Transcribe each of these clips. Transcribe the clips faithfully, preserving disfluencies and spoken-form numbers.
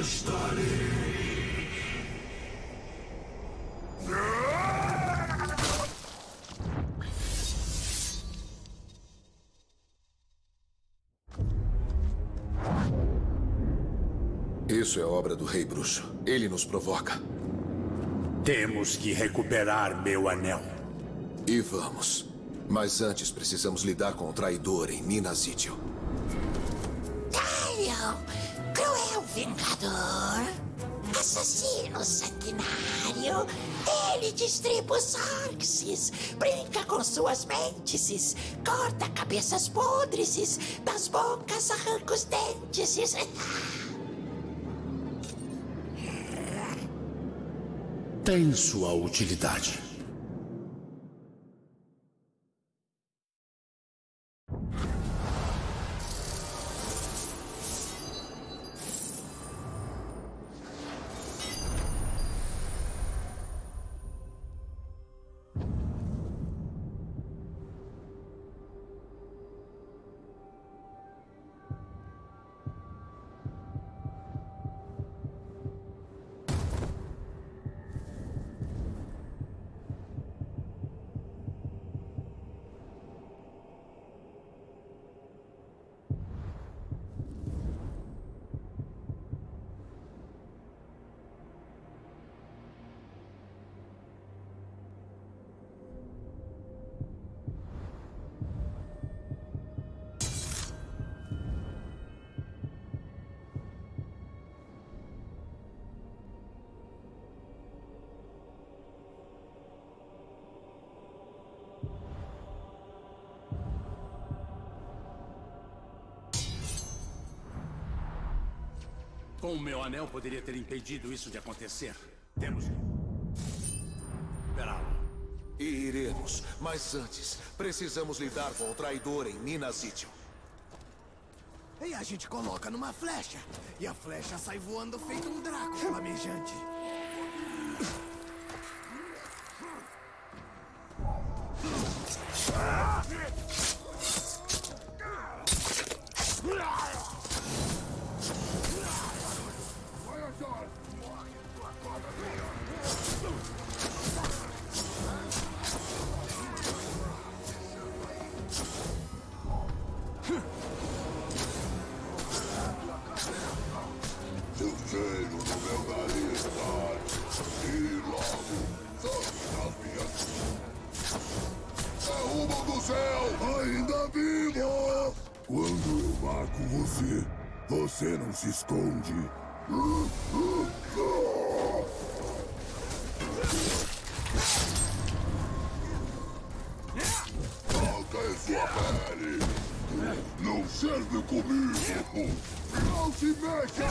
Isso é obra do Rei Bruxo. Ele nos provoca. Temos que recuperar meu anel. E vamos. Mas antes precisamos lidar com o traidor em Minas Ithil. Tyrion, cruel vingador, assassino sanguinário. Ele distribui os Xerxes, brinca com suas mentes, corta cabeças podres, das bocas arranca os dentes. Tem sua utilidade. Com o meu anel, poderia ter impedido isso de acontecer. Temos que... esperá-lo. E iremos, mas antes, precisamos lidar com o traidor em Minas Ithil. E a gente coloca numa flecha. E a flecha sai voando feito um Draco flamejante. Você não se esconde. Falta em sua pele. Não serve comigo. Não se mexa.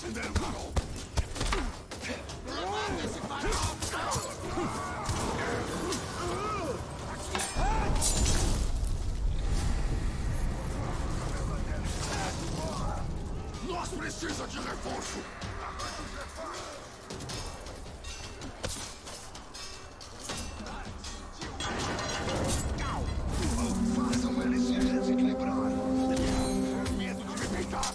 acender o farol. Levanta esse farol! Nós precisamos de reforço. Façam ele se desequilibrar. Medo de me peitar.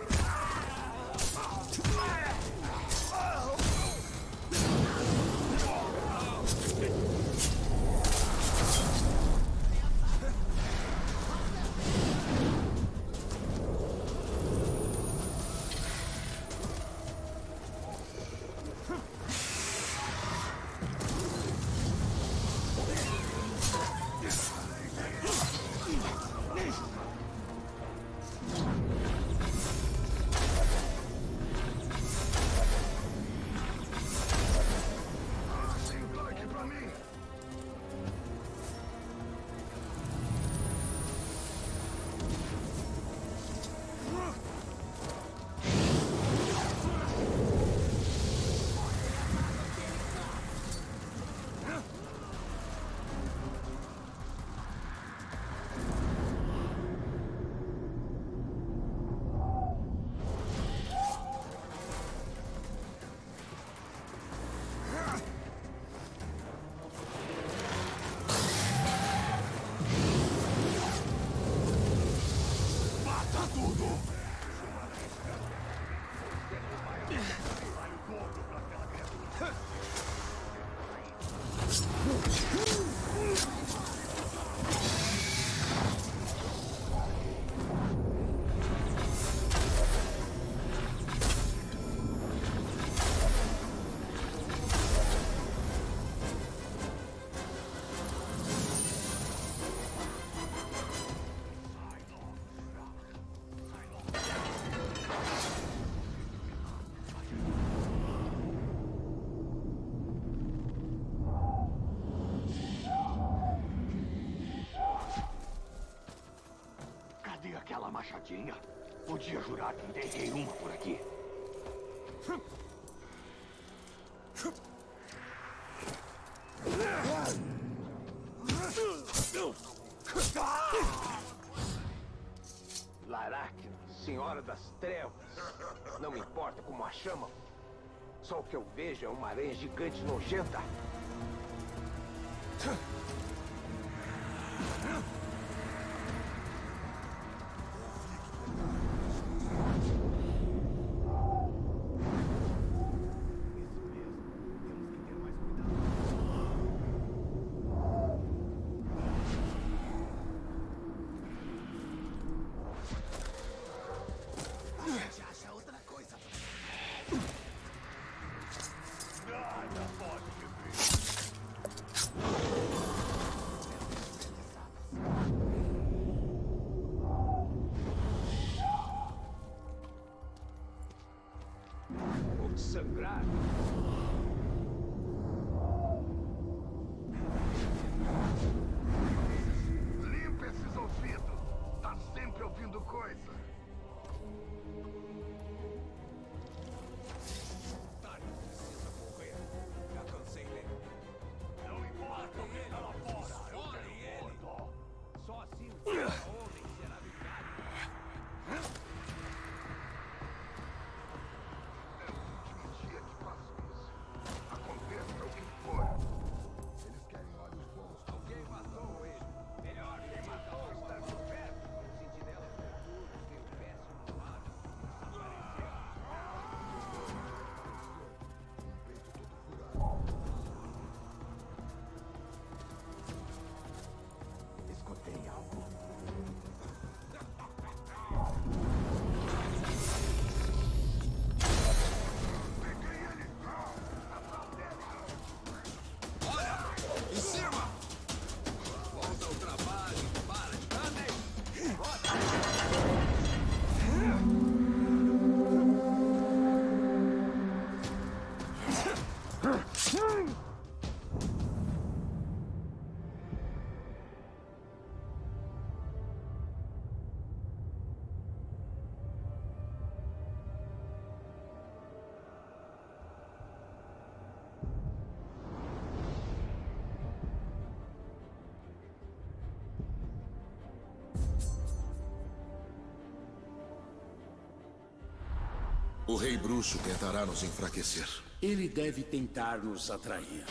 Aquela machadinha? Podia jurar que enterrei uma por aqui. Laracna, Senhora das Trevas. Não me importa como a chamam. Só o que eu vejo é uma aranha gigante nojenta. Sangrar. Limpa esses ouvidos. Tá sempre ouvindo coisa. Otário, precisa morrer. Já cansei dele. Não importa o que tá lá fora. Eu quero ele. Só assim o homem será ligado. O Rei Bruxo tentará nos enfraquecer. Ele deve tentar nos atrair.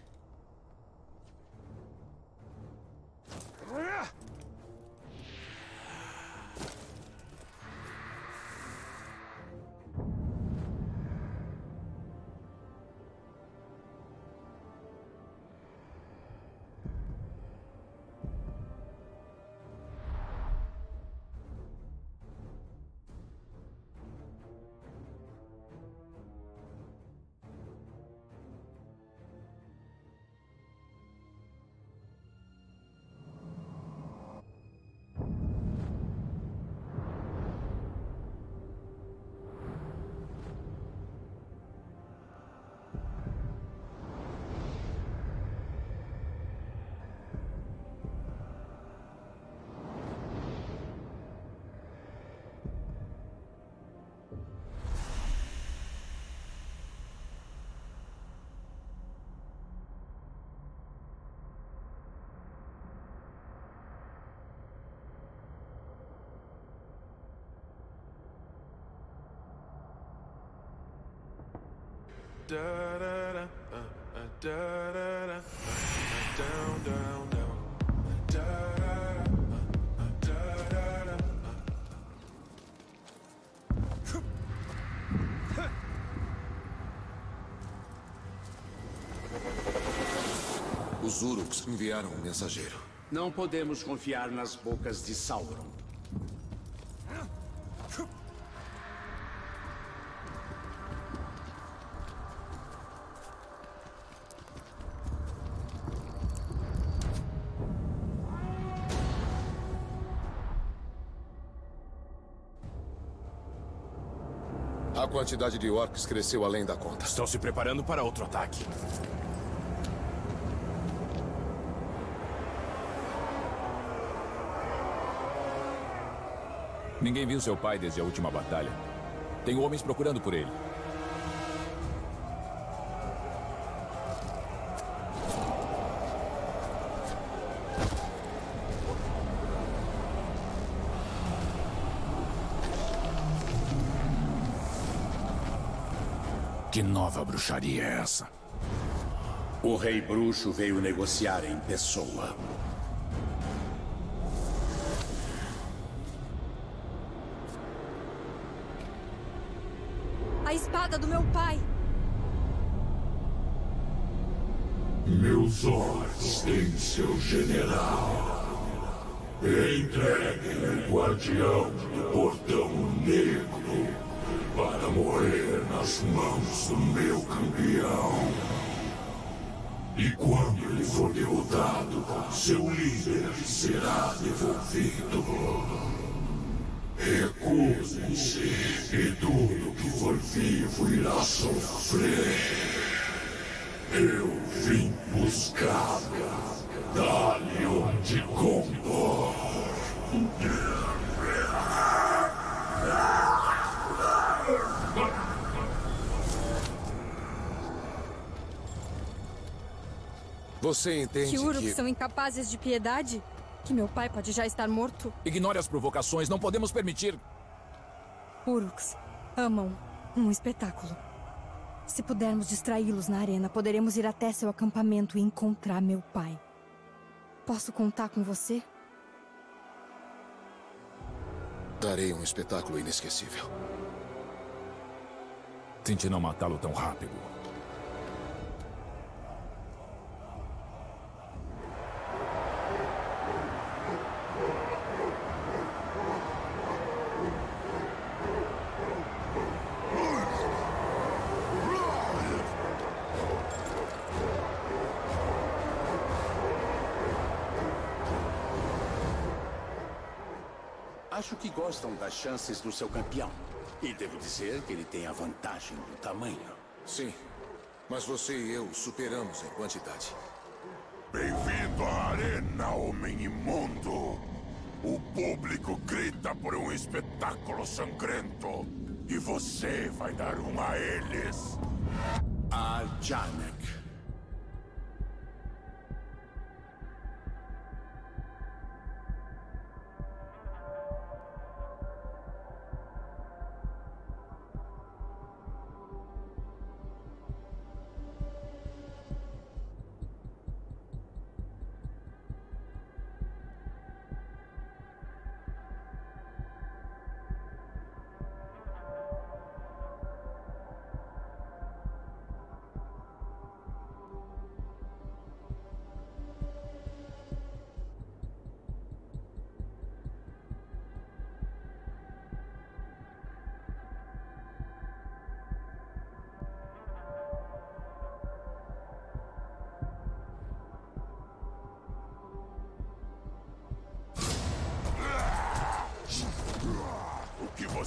Da da da, uh, uh, da da da, uh, uh, down, down, down. Da da da, uh, uh, da da da, uh. Os Uruks enviaram um mensageiro. Não podemos confiar nas bocas de Sauron. A quantidade de orcs cresceu além da conta. Estão se preparando para outro ataque. Ninguém viu seu pai desde a última batalha. Tenho homens procurando por ele. Que nova bruxaria é essa? O Rei Bruxo veio negociar em pessoa. A espada do meu pai! Meus olhos têm seu general. Entregue o guardião do portão negro para morrer nas mãos do meu campeão. E quando ele for derrotado, seu líder será devolvido. Recusem-se e tudo que for vivo irá sofrer. Eu vim buscar Dalion de Gondor. Você entende que Uruks que... são incapazes de piedade? Que meu pai pode já estar morto? Ignore as provocações, não podemos permitir. Uruks amam um espetáculo. Se pudermos distraí-los na arena, poderemos ir até seu acampamento e encontrar meu pai. Posso contar com você? Darei um espetáculo inesquecível. Tente não matá-lo tão rápido. Acho que gostam das chances do seu campeão. E devo dizer que ele tem a vantagem do tamanho. Sim, mas você e eu superamos em quantidade. Bem-vindo à arena, homem imundo! O público grita por um espetáculo sangrento. E você vai dar um a eles. A Janek.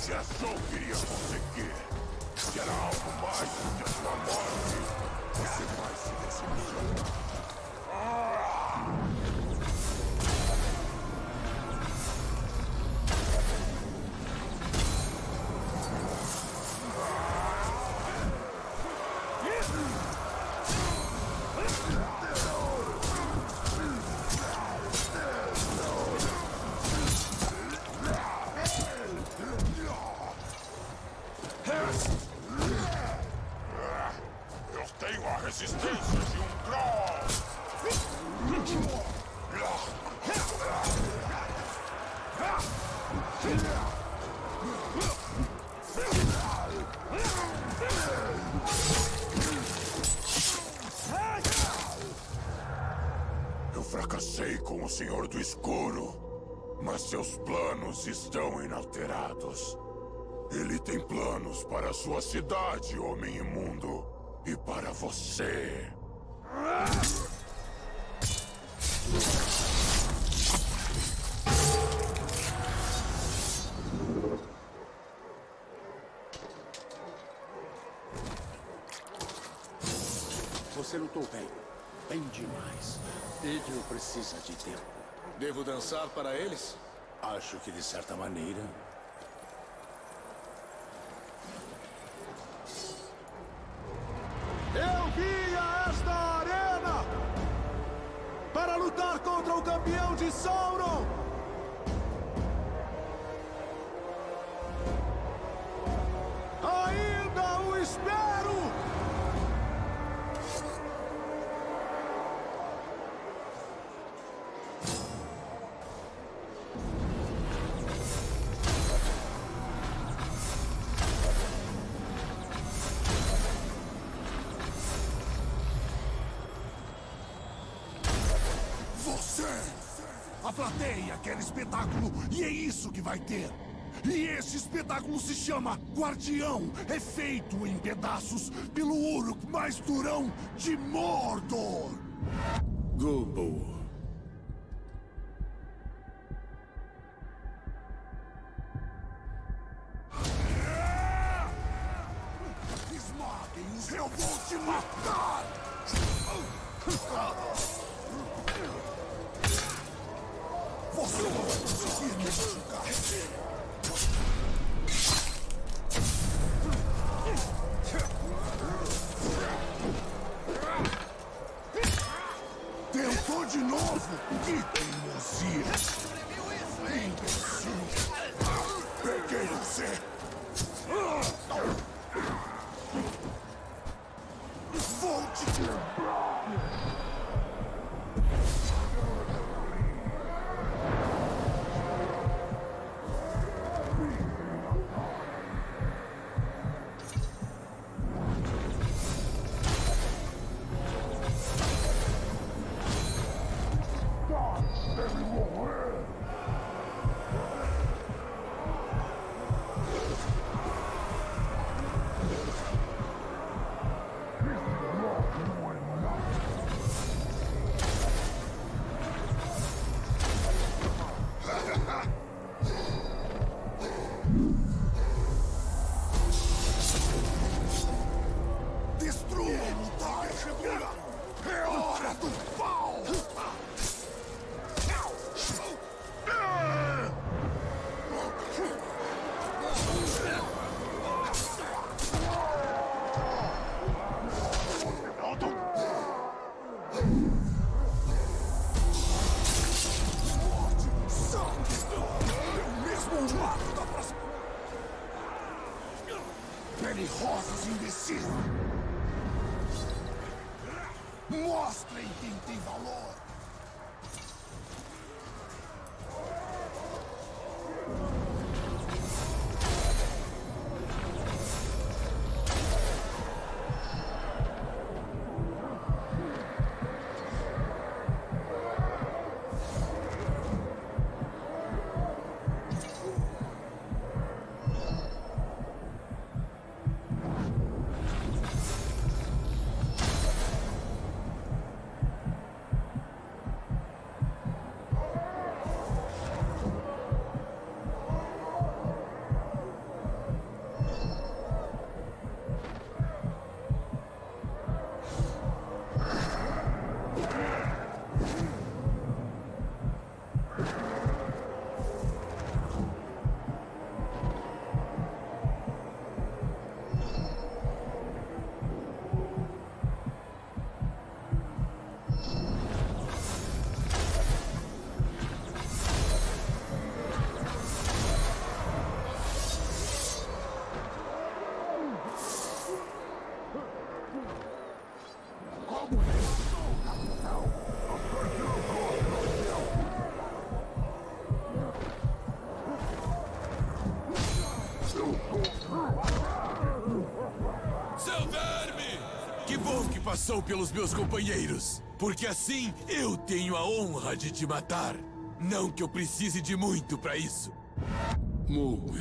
você achou que iria conseguir? Que era algo mais do que a sua morte? Você vai se decepcionar. Eu tenho a resistência de um troll! Eu fracassei com o Senhor do Escuro, mas seus planos estão inalterados. Ele tem planos para sua cidade, homem imundo, e para você. Você lutou bem. Bem demais. Idril precisa de tempo. Devo dançar para eles? Acho que de certa maneira... Eu vim a esta arena para lutar contra o campeão de Sauron! Ainda o espero! A plateia quer espetáculo e é isso que vai ter. E esse espetáculo se chama Guardião. É feito em pedaços pelo Uruk mais durão de Mordor. Gulbo. Esmaguem-os, eu vou te matar! Você não vai conseguir me machucar. Tentou de novo? Que teimosia! Imbecil! Peguei você! Vou te quebrar! Pele rosas, imbecil! Mostrem quem tem valor! satisfação pelos meus companheiros, porque assim eu tenho a honra de te matar. Não que eu precise de muito pra isso. Moog.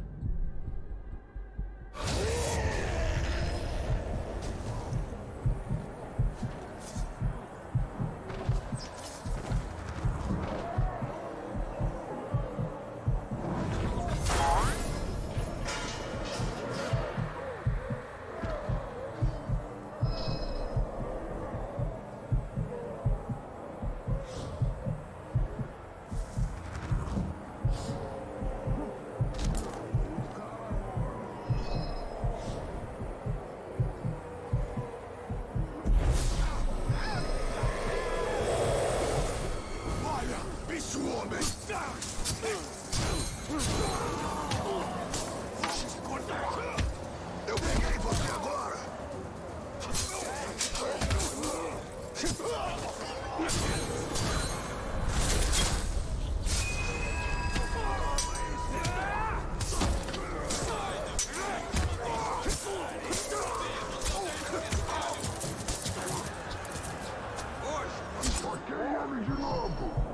Eu peguei você agora! Enforquei ele de novo!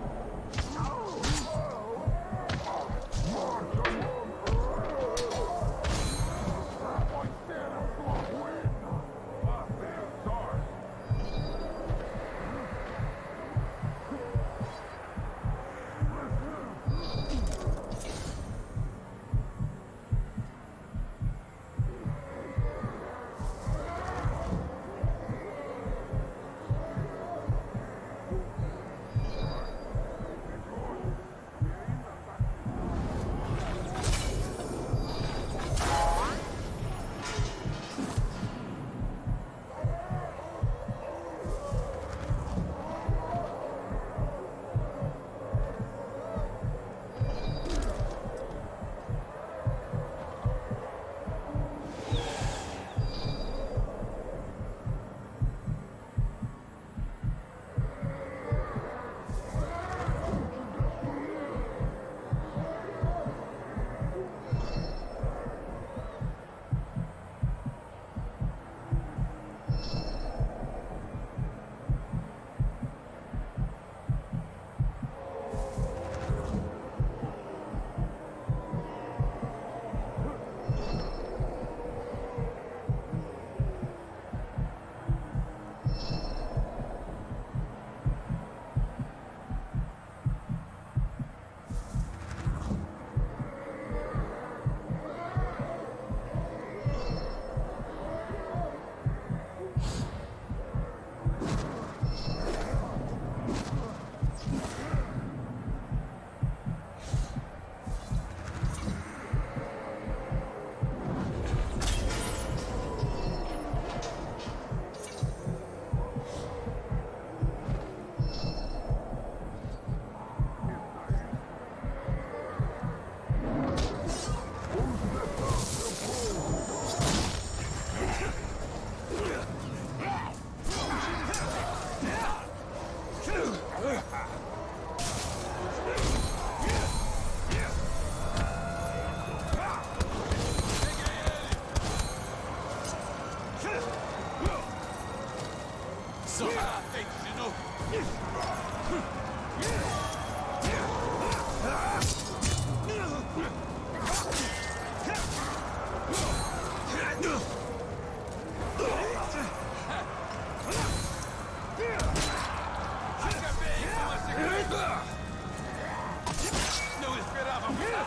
Não esperava!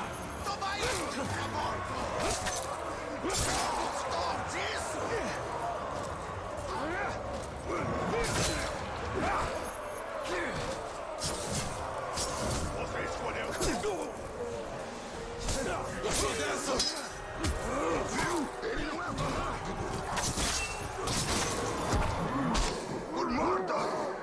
Toma isso, seu morto! Gostou disso? Você escolheu! Gostou dessa? Viu? Ele não é tão rápido! Por morta!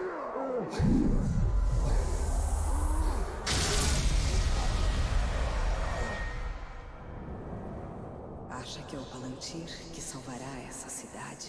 Acha que é o Palantir que salvará essa cidade?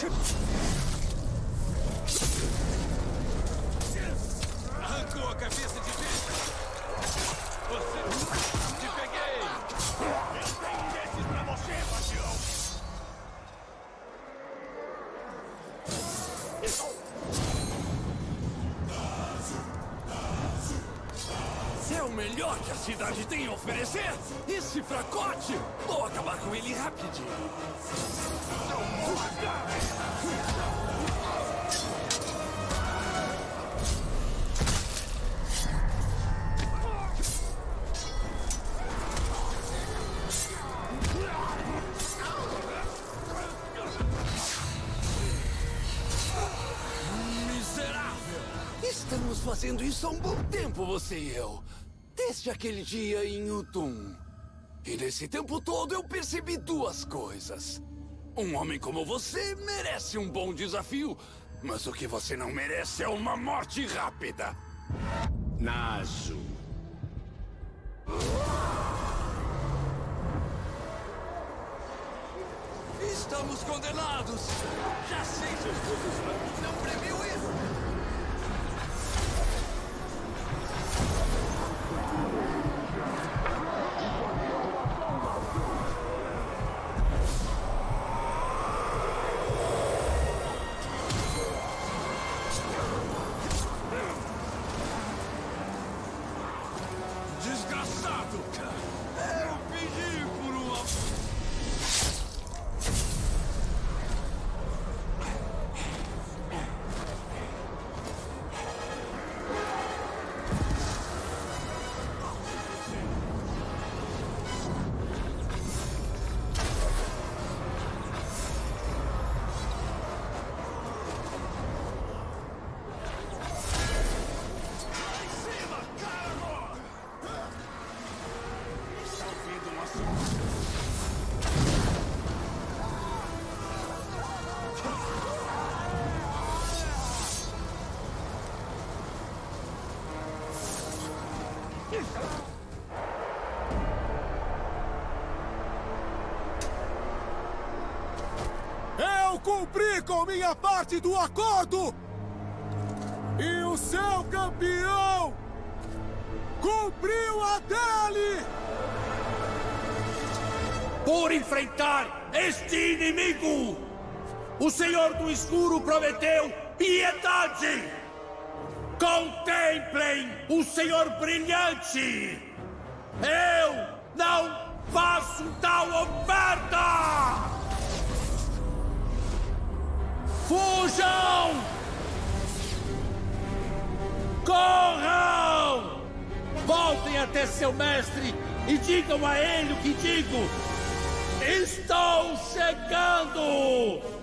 Arrancou a cabeça de vez. Você... Te peguei! Eu tenho desses pra você, Bastião! É o melhor que a cidade tem a oferecer! Esse fracote! Vou acabar com ele rapidinho! Miserável! Estamos fazendo isso há um bom tempo, você e eu. Desde aquele dia em Utum. E nesse tempo todo eu percebi duas coisas. Um homem como você merece um bom desafio, mas o que você não merece é uma morte rápida. Nasu. Estamos condenados! Já sei, seus putos, não previu isso! Desgraçado! Eu pedi por uma... Eu cumpri com minha parte do acordo! E o seu campeão cumpriu a dele! Por enfrentar este inimigo, o Senhor do Escuro prometeu piedade! Contemplem o Senhor Brilhante! Eu não faço tal oferta! Fujam! Corram! Voltem até seu mestre e digam a ele o que digo! Estou chegando!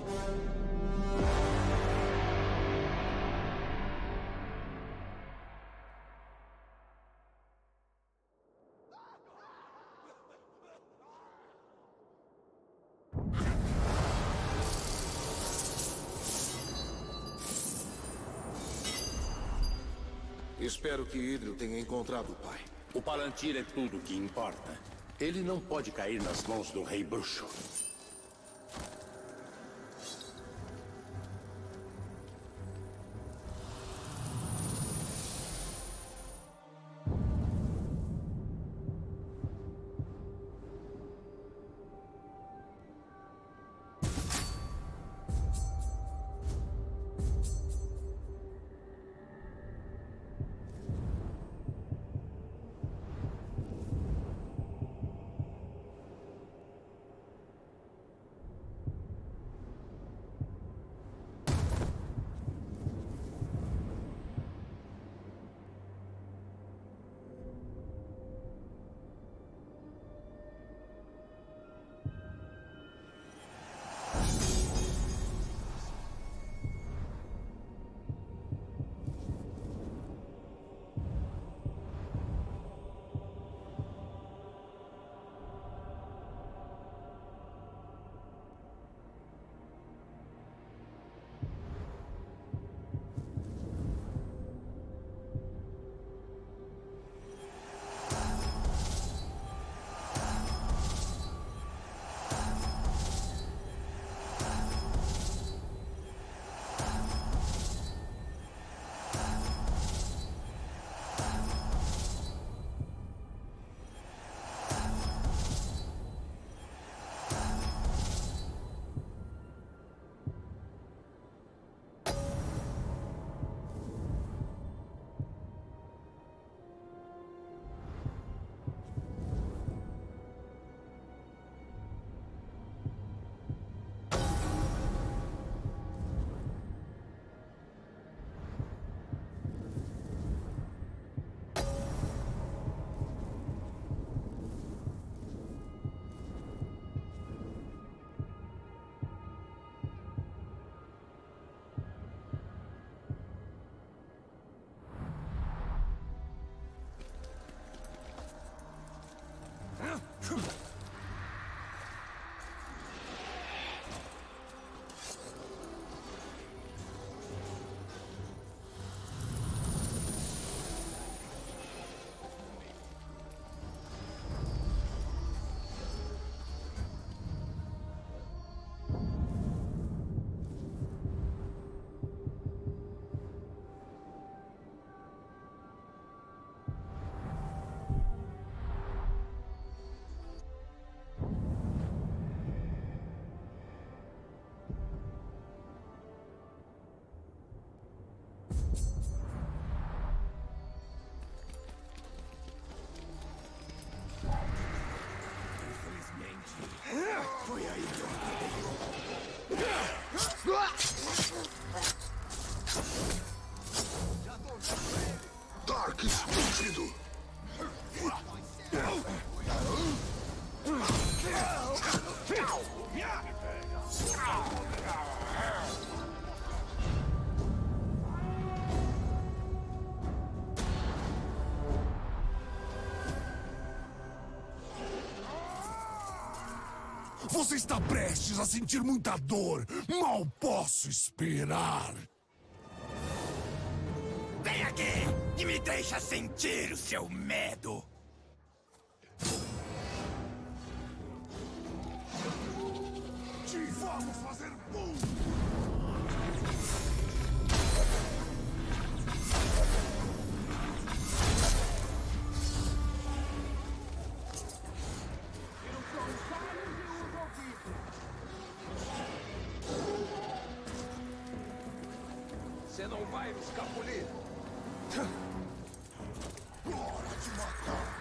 Espero que Hidrio tenha encontrado o pai. O Palantir é tudo o que importa. Ele não pode cair nas mãos do Rei Bruxo. rápido! Você está prestes a sentir muita dor. Mal posso esperar. Vem aqui e me deixa sentir o seu medo. Te vamos fazer boom. Você não vai me escapulir. Hora de matar.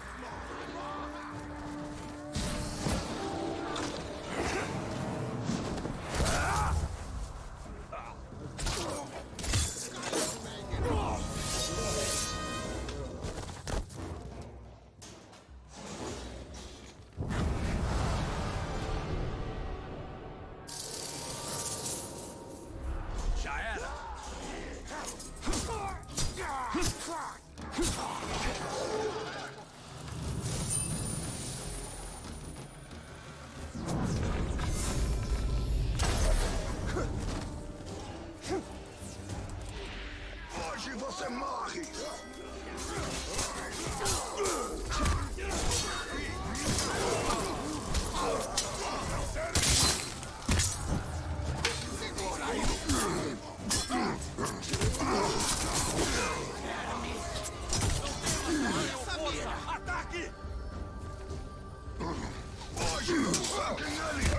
Já era. Hoje você morre! Segura aí! Ataque! Hoje saquem ele!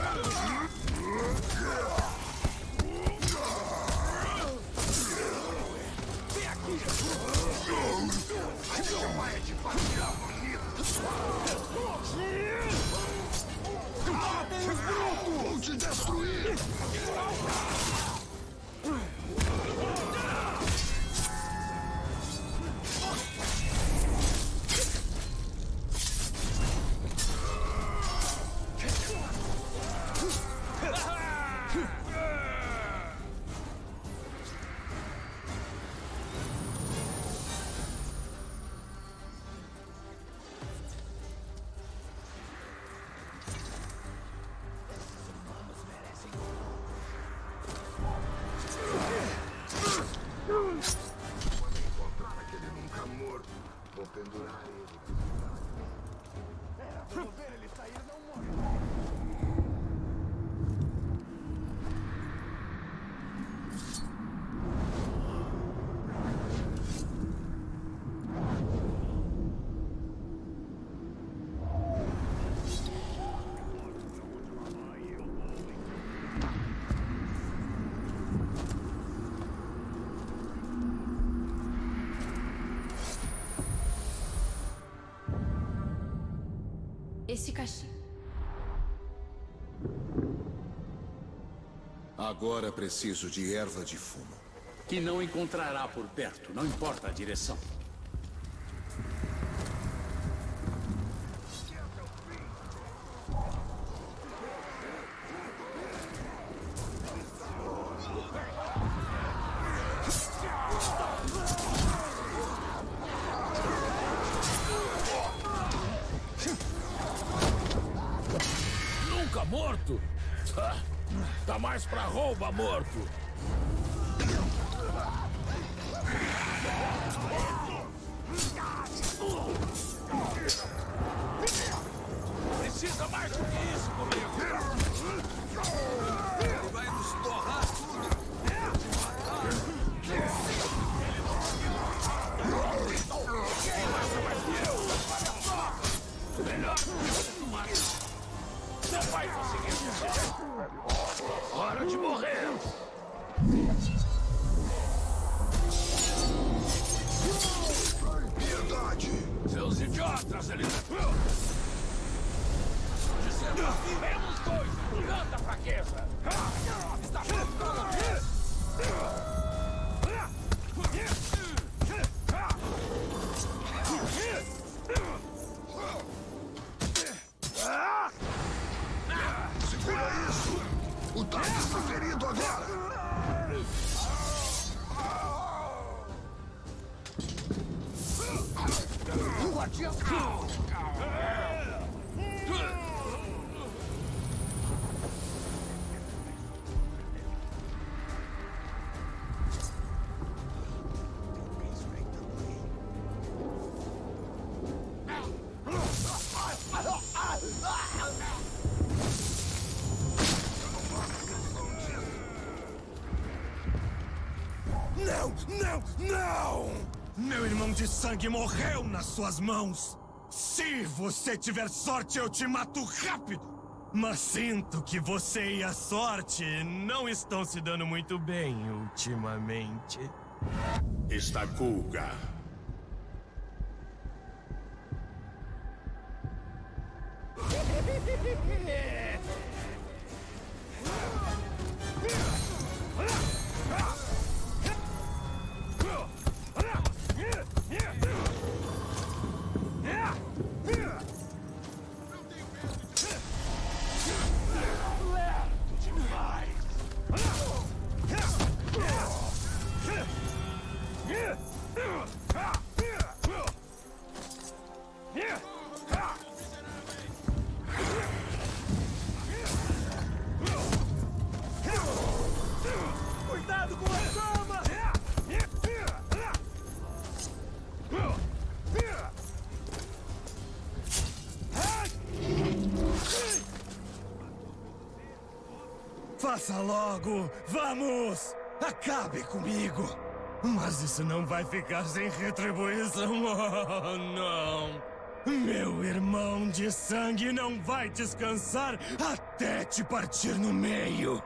Vem aqui! Seu pai é de fatiar bonito! Matem os brutos! Vou te destruir! Quando encontrar aquele nunca morto, vou pendurar ele. Era pra eu ver ele sair, não morre. Esse cachimbo. Agora preciso de erva de fumo. Que não encontrará por perto, não importa a direção. Nunca morto? Tá mais pra rouba morto. Precisa mais do que isso comigo. Ele vai nos torrar tudo. Quem mata mais que eu? Olha só. Melhor que não mata. Não vai conseguir fugir. Hora de morrer. Piedade! Seus idiotas, eles... Dizendo assim, vemos dois. Tanta fraqueza. Está ficando aqui. forte. Não, não, não! Meu irmão de sangue morreu nas suas mãos. Se você tiver sorte, eu te mato rápido. Mas sinto que você e a sorte não estão se dando muito bem ultimamente. Está Kuga. Cuidado com a cama! Faça logo! Vamos! Acabe comigo! Mas isso não vai ficar sem retribuição! Oh, não! Meu irmão de sangue não vai descansar até te partir no meio!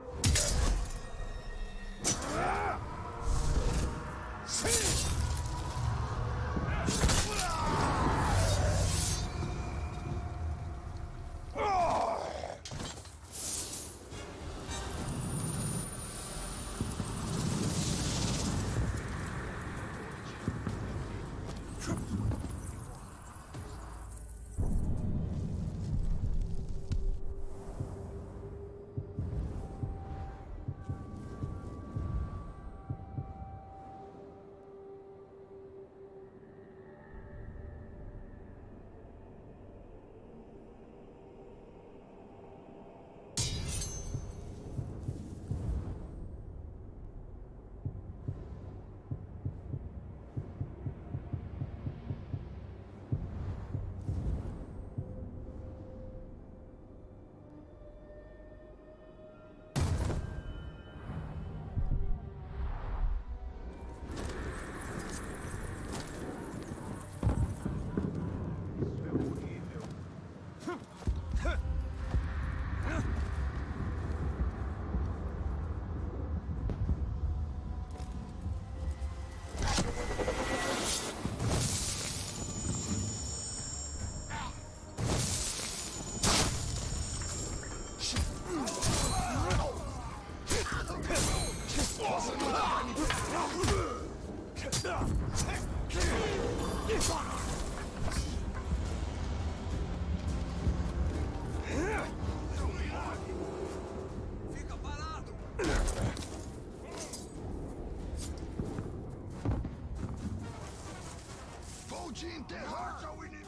Vou te enterrar, seu inimigo!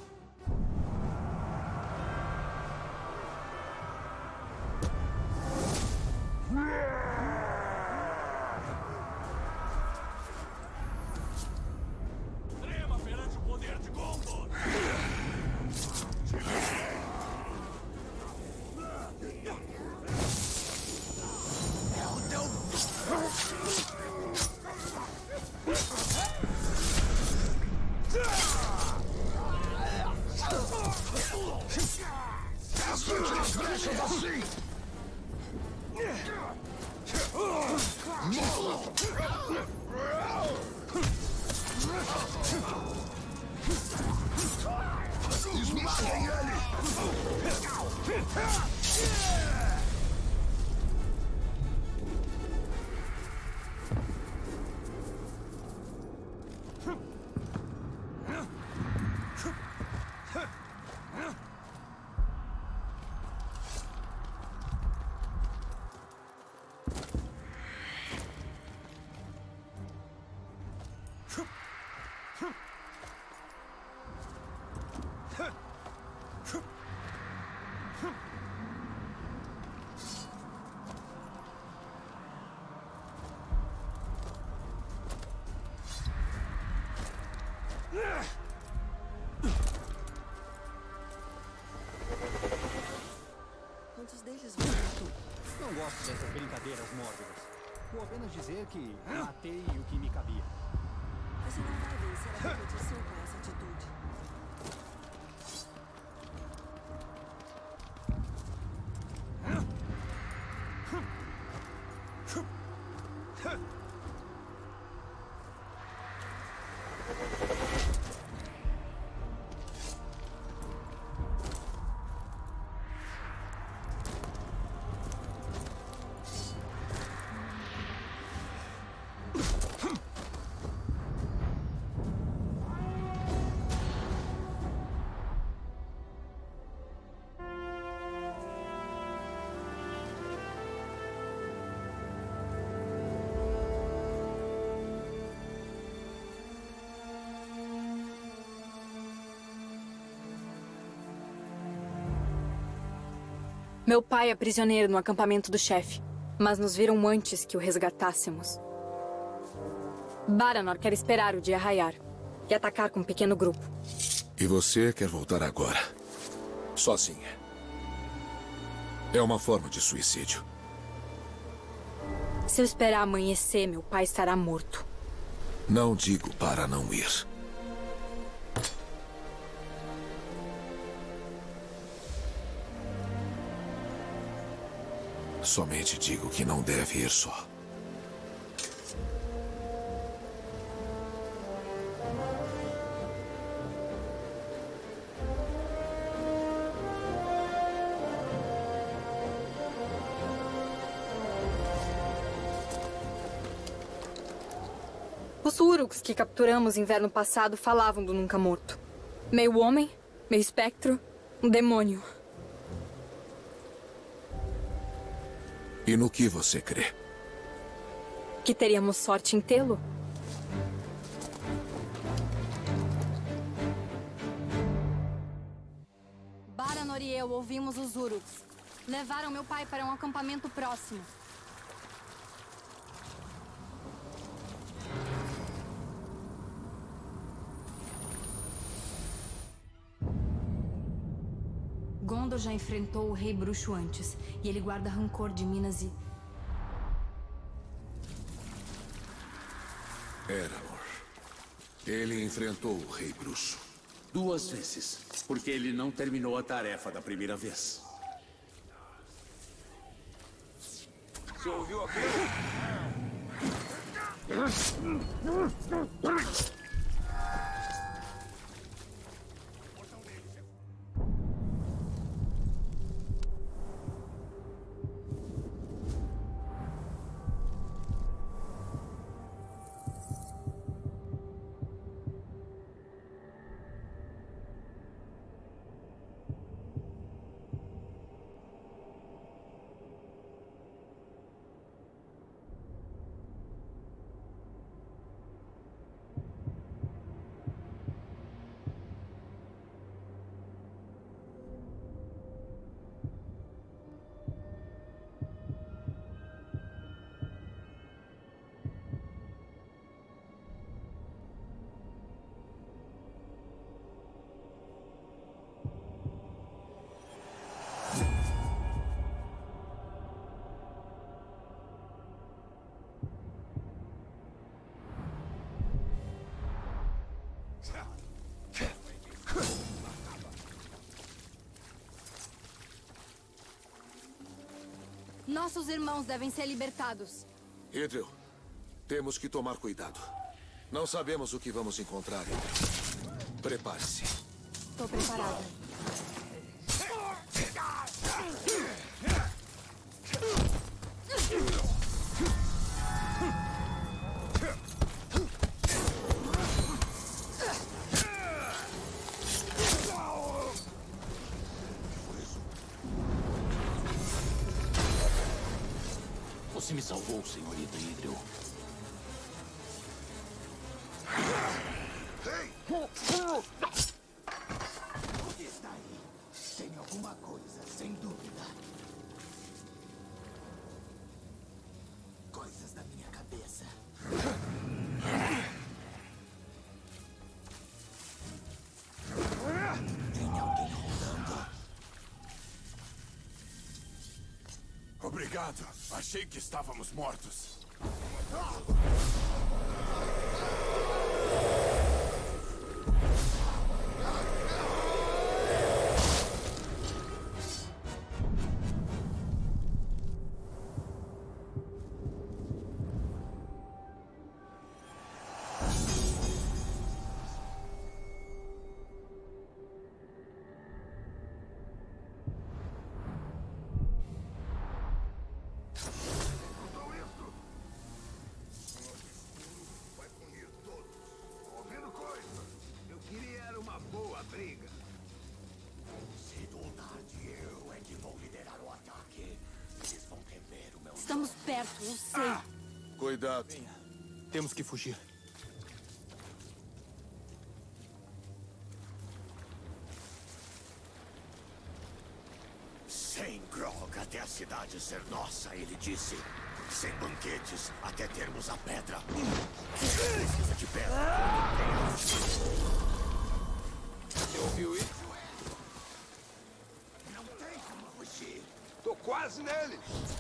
Trema perante o poder de Gondor! É o teu... Cacete nas brechas assim! Mola! Esmaguem ele! Quantos deles vão junto? Não gosto dessas brincadeiras mórbidas. Vou apenas dizer que matei o que me cabia. Você não vai vencer a competição com essa atitude. Meu pai é prisioneiro no acampamento do chefe, mas nos viram antes que o resgatássemos. Baranor quer esperar o dia raiar e atacar com um pequeno grupo. E você quer voltar agora? Sozinha. É uma forma de suicídio. Se eu esperar amanhecer, meu pai estará morto. Não digo para não ir. Somente digo que não deve ir só. Os Uruks que capturamos inverno passado falavam do Nunca Morto. Meio homem, meio espectro, um demônio. E no que você crê? Que teríamos sorte em tê-lo? Baranor e eu ouvimos os Uruks. Levaram meu pai para um acampamento próximo. Gondor já enfrentou o Rei Bruxo antes, e ele guarda rancor de Minas e... Eramor. Ele enfrentou o Rei Bruxo. Duas vezes, porque ele não terminou a tarefa da primeira vez. Você ouviu aquilo? Nossos irmãos devem ser libertados. Idril, temos que tomar cuidado. Não sabemos o que vamos encontrar. Prepare-se. Estou preparada. Você me salvou, senhorita Idril. O que está aí? Tem alguma coisa, sem dúvida. Coisas da minha cabeça. Obrigado. Achei que estávamos mortos. Estamos perto, eu sei. Ah, cuidado. Temos que fugir. Sem grog até a cidade ser nossa, ele disse. Sem banquetes até termos a pedra. Precisa de pedra. Você ouviu isso? Não tem como fugir. Tô quase nele.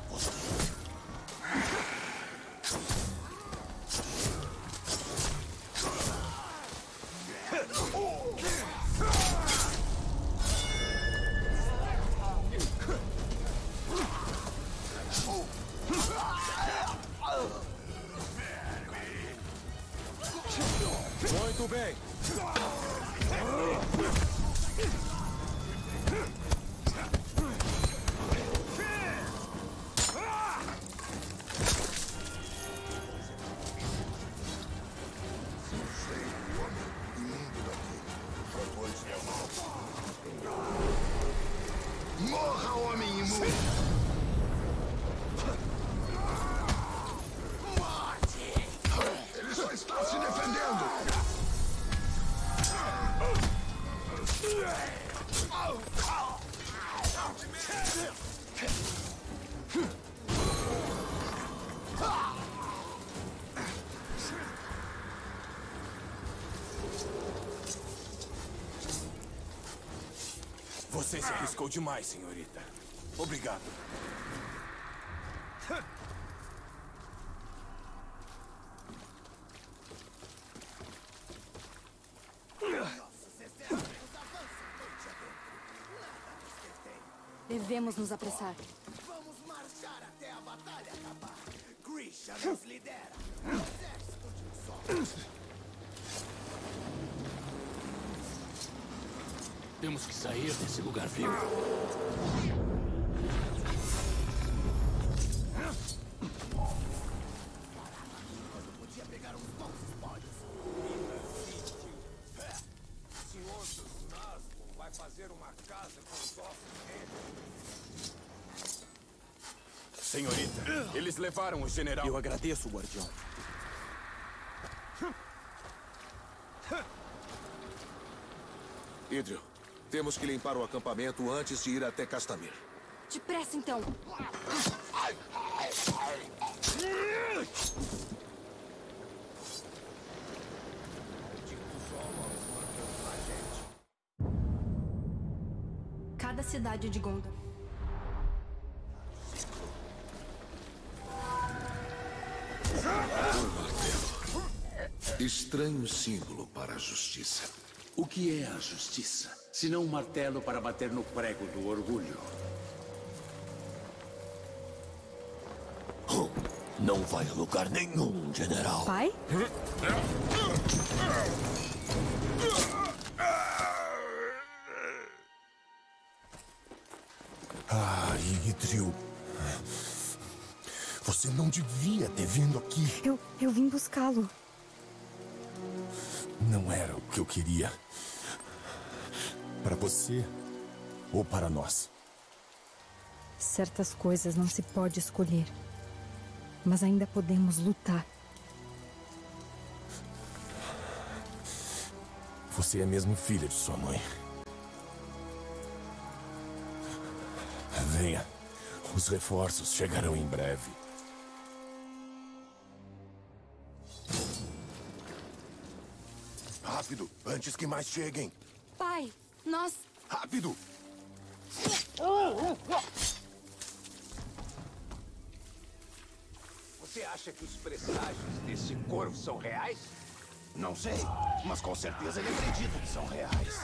Muito bem. Morra, homem imundo! Morte! Ele só está se defendendo! Você se arriscou demais, senhorita. Obrigado. Devemos nos apressar. Vamos marchar até a batalha acabar. Grisha nos lidera. Exército de um só. Temos que sair desse lugar vivo. Podia pegar uns bons spoilers. O senhor dos Nazgûl vai fazer uma casa com os ossos dele. Senhorita, eles levaram o general. Eu agradeço, guardião. Idril, temos que limpar o acampamento antes de ir até Castamir. Depressa, então. Cada cidade de Gondor. Estranho símbolo para a justiça. O que é a justiça? Se não um martelo para bater no prego do orgulho. Não vai a lugar nenhum, general. Pai? Ah, Idril. Você não devia ter vindo aqui. Eu, eu vim buscá-lo. Não era o que eu queria. Para você ou para nós. Certas coisas não se pode escolher. Mas ainda podemos lutar. Você é mesmo filha de sua mãe. Venha. Os reforços chegarão em breve. Rápido, antes que mais cheguem. Pai, nós... Rápido! Você acha que os presságios desse corvo são reais? Não sei, mas com certeza ele acredita que são reais.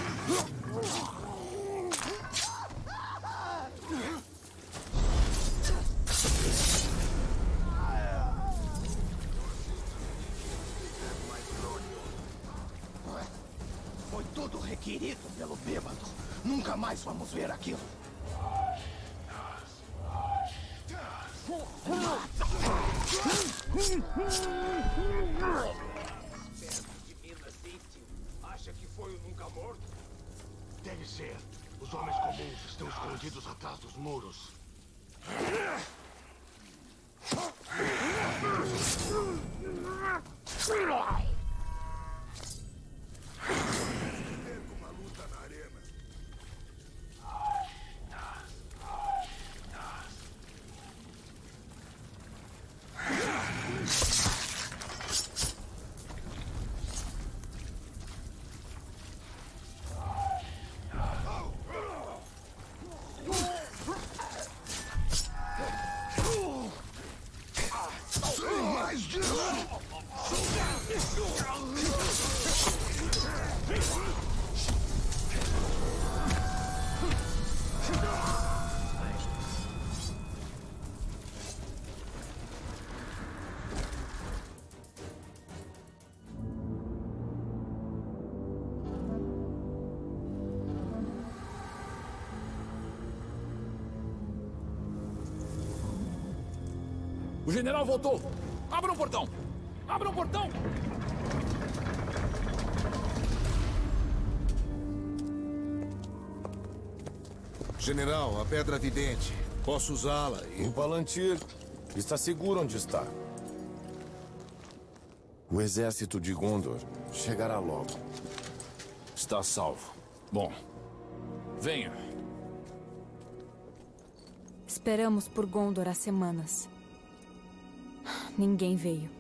Foi tudo requerido pelo bêbado. Nunca mais vamos ver aquilo. Acha que foi o nunca morto? Deve ser. Os homens comuns estão escondidos atrás dos muros. Uma luta na arena. Mais disso! O general voltou! Abra um portão! Abra um portão! General, a pedra vidente. Posso usá-la e... O Palantir está seguro onde está. O exército de Gondor chegará logo. Está salvo. Bom, venha. Esperamos por Gondor há semanas. Ninguém veio.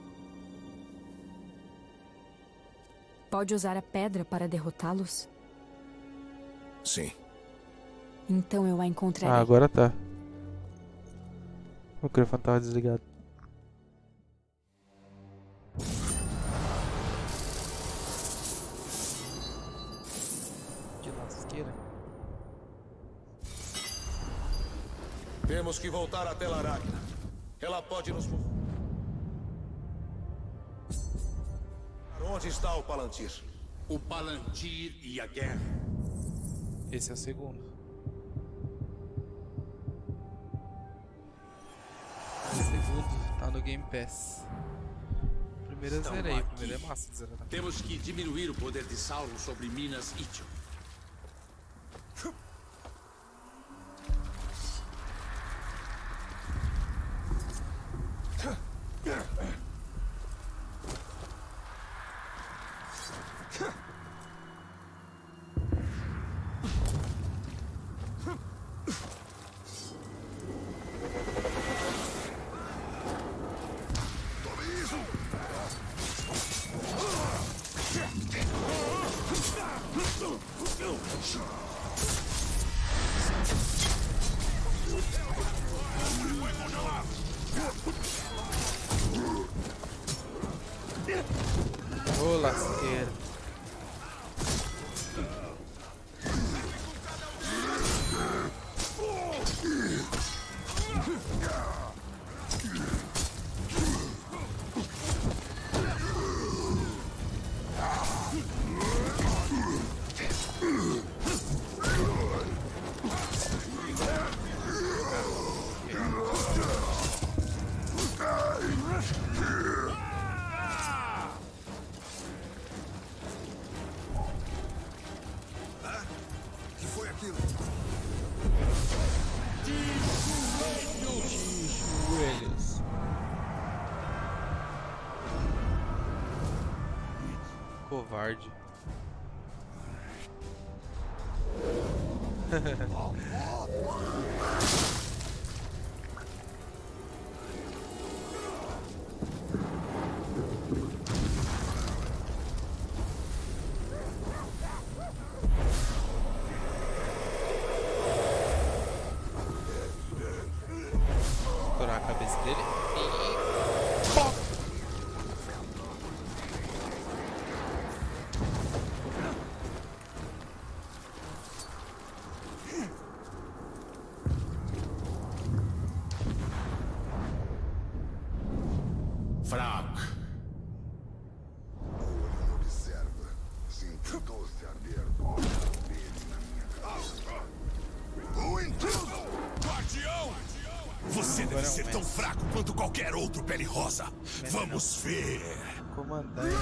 Pode usar a pedra para derrotá-los? Sim. Então eu a encontrarei. Ah, agora tá. O microfone tava desligado. De nossa esquerda. Temos que voltar até Laracna. Ela pode nos... Onde está o Palantir? O Palantir e a guerra. Esse é o segundo. O segundo tá no Game Pass. O primeiro eu zerei, o primeiro é massa de zerar. Temos que diminuir o poder de Sauron sobre Minas Ithil. Ô, lasqueira. Covarde. Estourar a cabeça dele. ser tão fraco quanto qualquer outro pele rosa. Vamos ver. Comandante.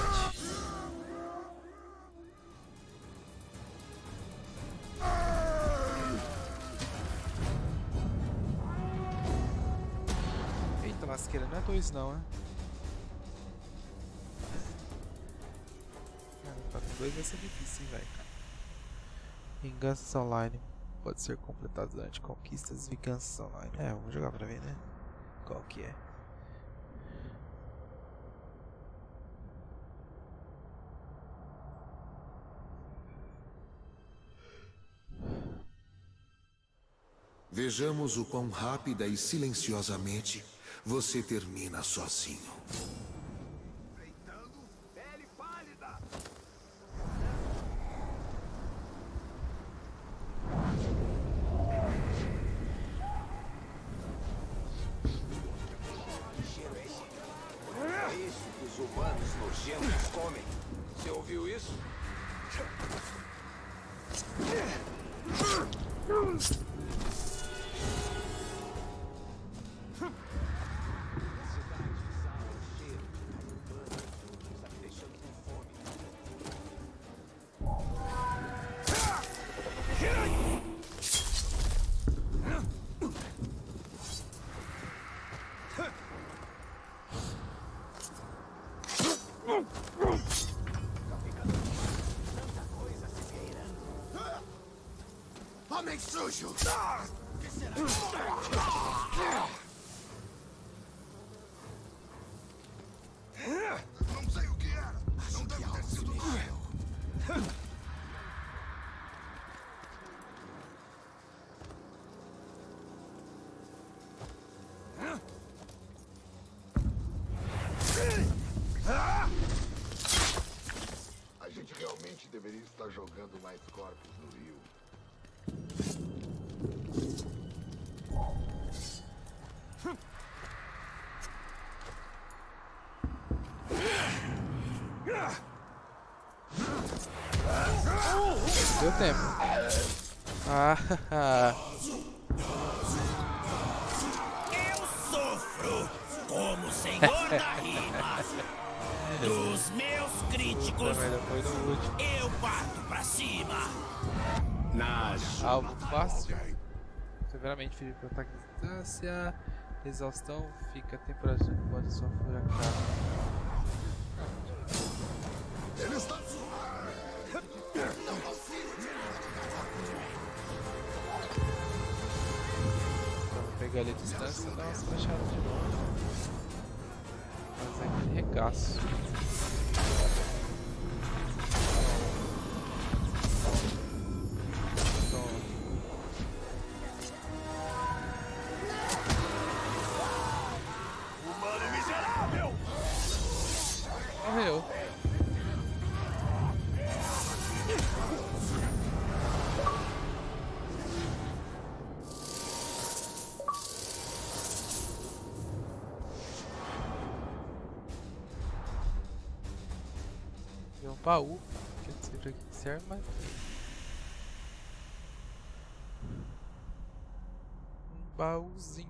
Eita, lasqueira, não é dois não, né? Cara, com dois vai ser difícil, velho. Vinganças online. Pode ser completado durante conquistas vinganças online. É, vou jogar pra ver, né? Qual que é? Vejamos o quão rápida e silenciosamente você termina sozinho. Pele pálida. É isso que os humanos nojentos comem. Você ouviu isso? Homem sujo! Não sei o que era. Não deve ter sido nada. A gente realmente deveria estar jogando mais corpos no rio. Deu tempo. Ah, Eu sofro como senhor da rima. Dos meus críticos, eu parto pra cima. Nas alvo fácil. Severamente ferido por ataque de distância. Exaustão fica temporário pode sua furacão. Ele está... Então vou pegar ali a distância e dar umas flechadas de novo. Fazer aquele regaço. Humano miserável! Morreu. Tem um baú, que eu não sei pra que serve, mas... Um baúzinho.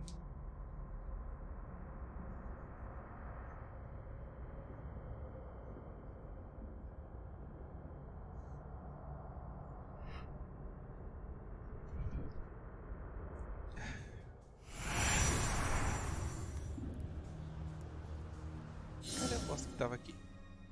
Cadê a bosta que tava aqui?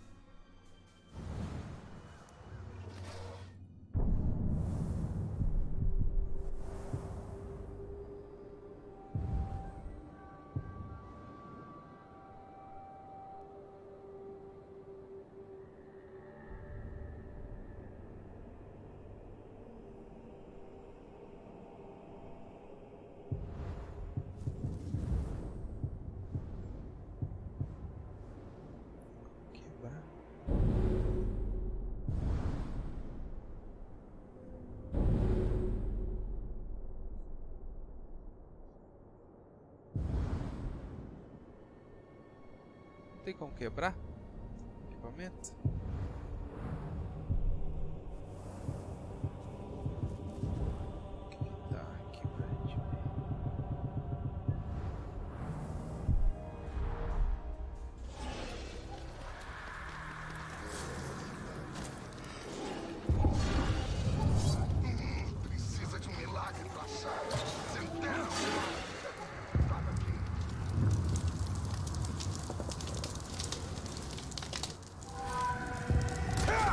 Tem como quebrar equipamento? O que tá aqui pra gente ver?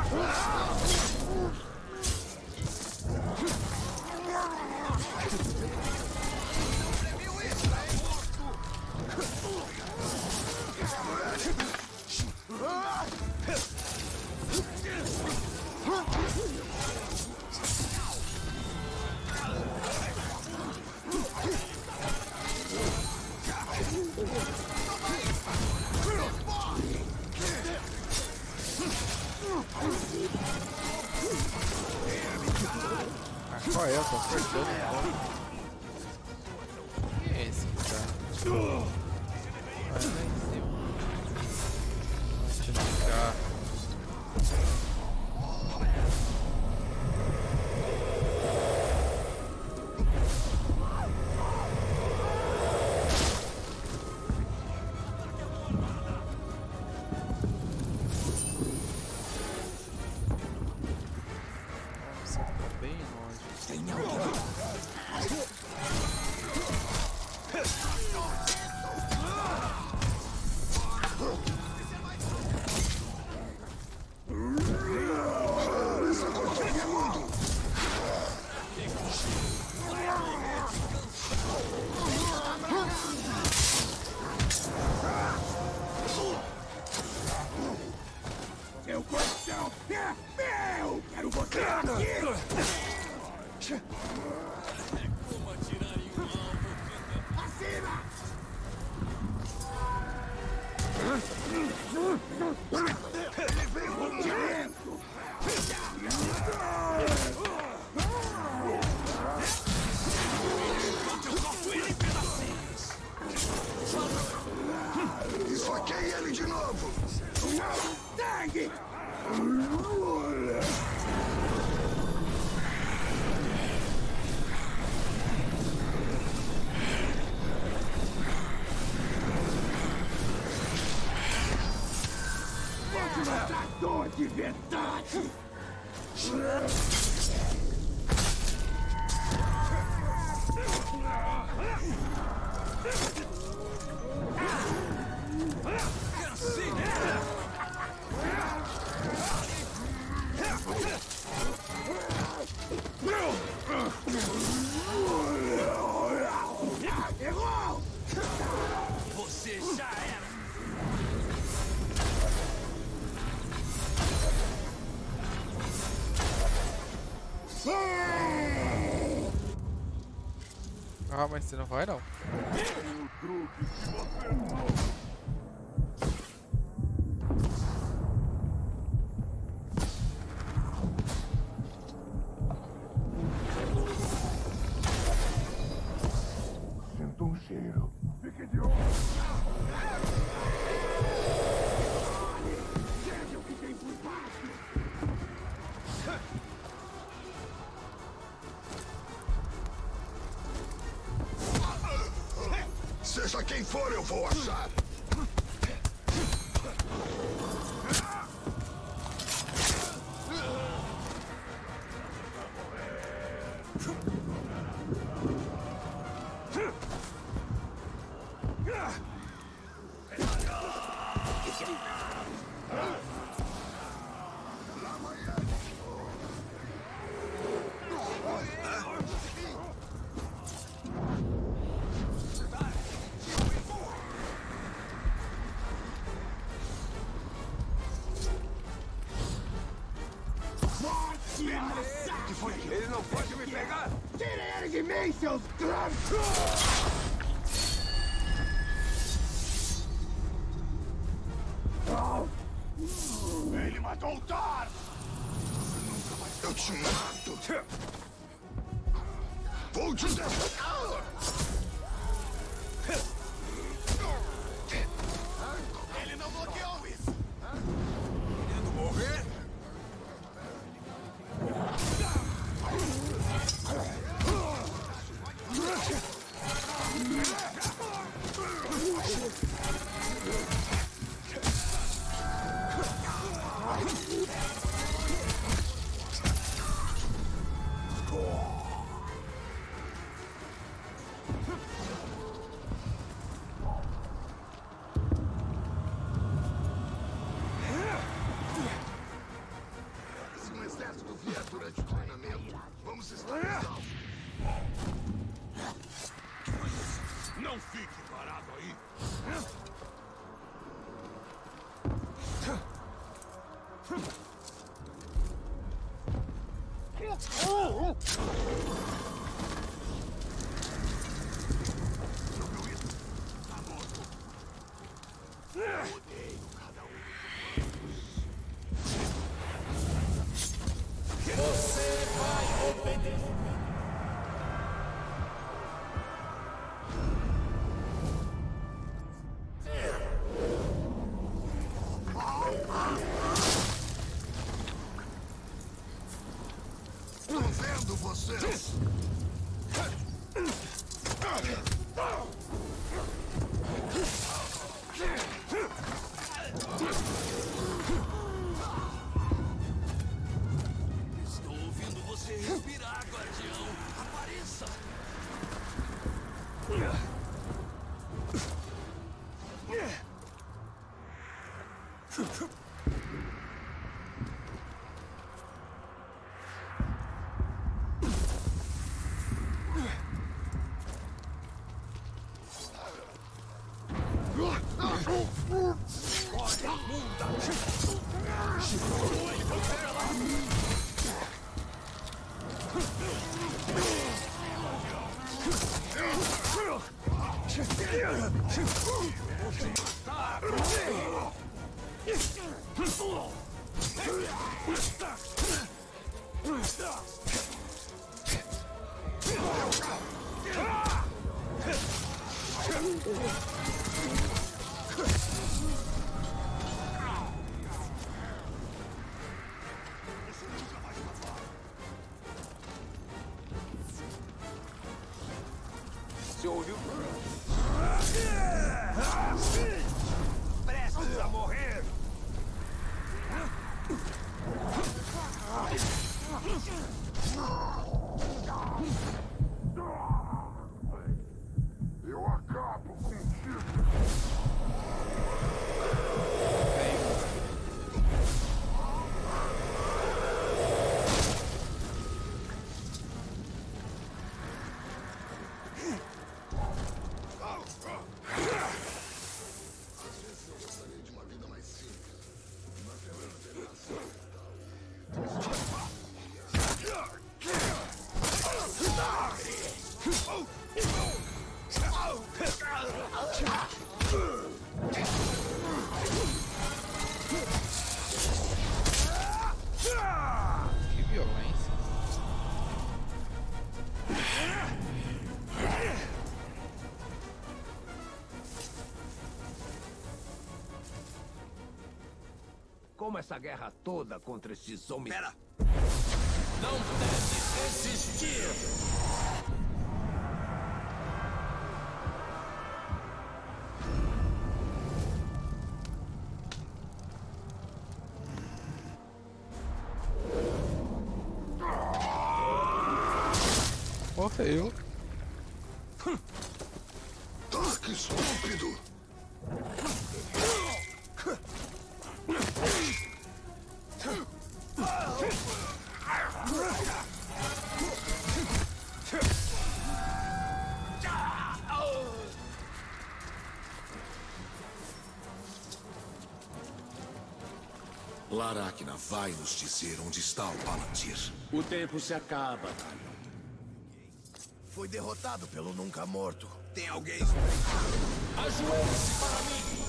Qual é? Eu tô acertando. Quem é esse cara? Vai lá em cima. Deixa eu ficar. Nossa, tá bem longe. Tem alguém. Seu coração é meu! Quero você aqui! Como atirar em um alvo? Acima! Ele vem com direto! Eu corto ele em pedacinhos! Esfaquei ele de novo! Sangue! Pode matar dor de verdade! Errou! Você já era! Ah, mas você não vai não. Sinto um cheiro. Fique de olho. Veja o que tem por baixo! Seja quem for, eu vou achar. Que foi aquilo? Ele não pode me pegar! Tirem ele de mim, seus grandes! Ele matou o Tar! Nunca mais eu te mato! Vou te derrotar! Ele não bloqueou isso! Querendo morrer? Orcus está exausto. Não fique parado aí. Odeio cada um. Você vai obedecer. Estou vendo vocês. Estou ouvindo você respirar, guardião. Apareça. Você ouviu? Prestes a morrer! Eu acabo contigo. Às vezes eu gostaria de uma vida mais simples. Mas eu não tenho razão. Que violência. Como essa guerra toda contra esses homens... Pera! Não deve existir! Ó, feio. Ah, que estúpido! Laracna vai nos dizer onde está o Palantir. O tempo se acaba, Talion. Foi derrotado pelo Nunca Morto. Tem alguém... Ajoelhe-se para mim!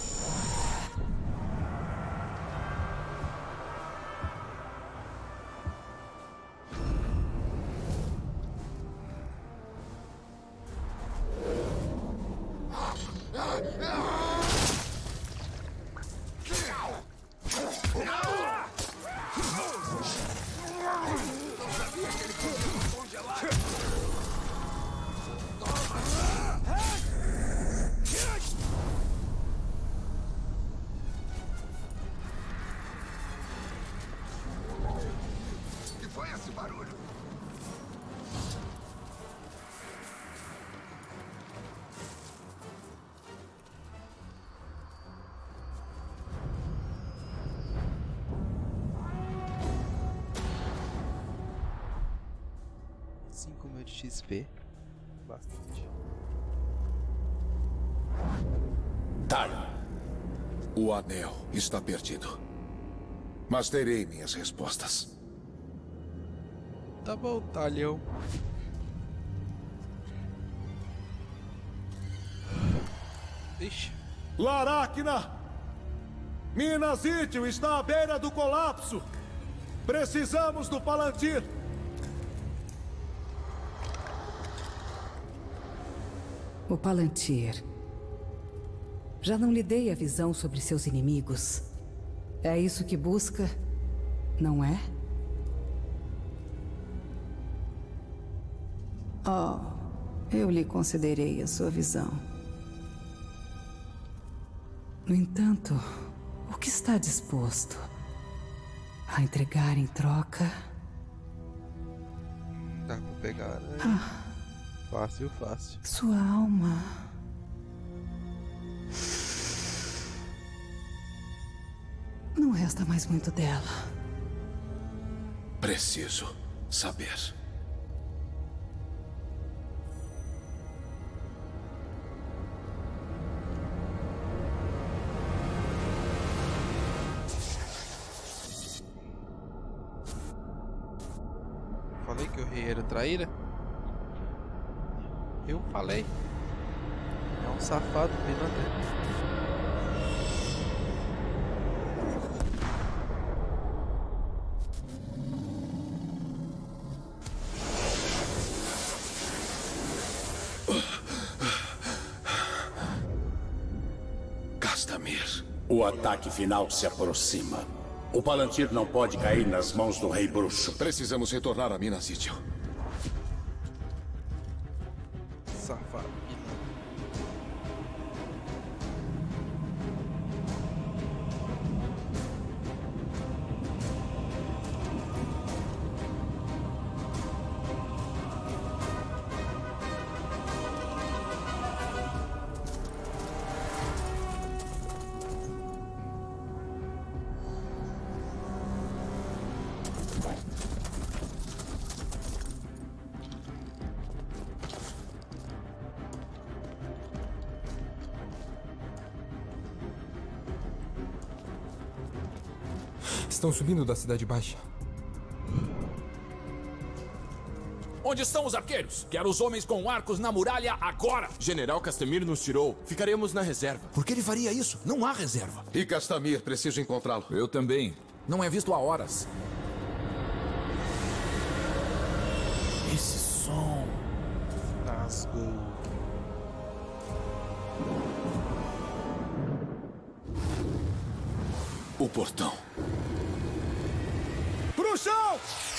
Não sabia que ele podia congelar. Que foi esse barulho? de X P. Bastante. Talion. O anel está perdido. Mas terei minhas respostas. Tá bom, Talion. Ixi. Laracna! Minas Ithil está à beira do colapso! Precisamos do Palantir! O Palantir. Já não lhe dei a visão sobre seus inimigos. É isso que busca, não é? Oh, eu lhe concederei a sua visão. No entanto, o que está disposto a entregar em troca? Dá pra pegar, né? Ah. Fácil, fácil. Sua alma. Não resta mais muito dela. Preciso saber. Falei que o rei era traíra? Eu falei. É um safado pilantra. Castamir. O ataque final se aproxima. O Palantir não pode cair nas mãos do Rei Bruxo. Precisamos retornar a Minas Ithil. Safado. Estão subindo da Cidade Baixa. Onde estão os arqueiros? Quero os homens com arcos na muralha agora! General Castamir nos tirou. Ficaremos na reserva. Por que ele faria isso? Não há reserva. E Castamir, preciso encontrá-lo. Eu também. Não é visto há horas. Esse som... Nasgo. O portão. Pro chão!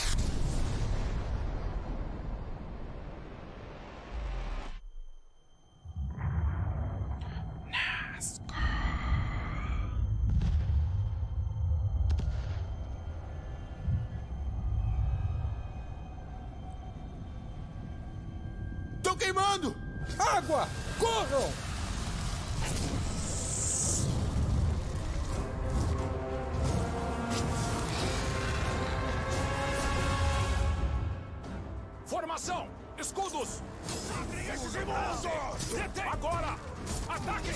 Estão queimando! Água! Corram! Formação! Escudos! Abrem esses irmãos! Detém! Agora! Ataquem!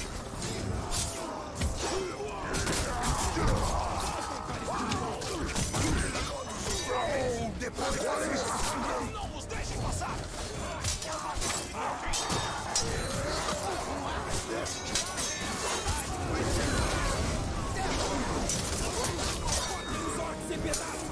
Não os deixem passar! Sem piedade!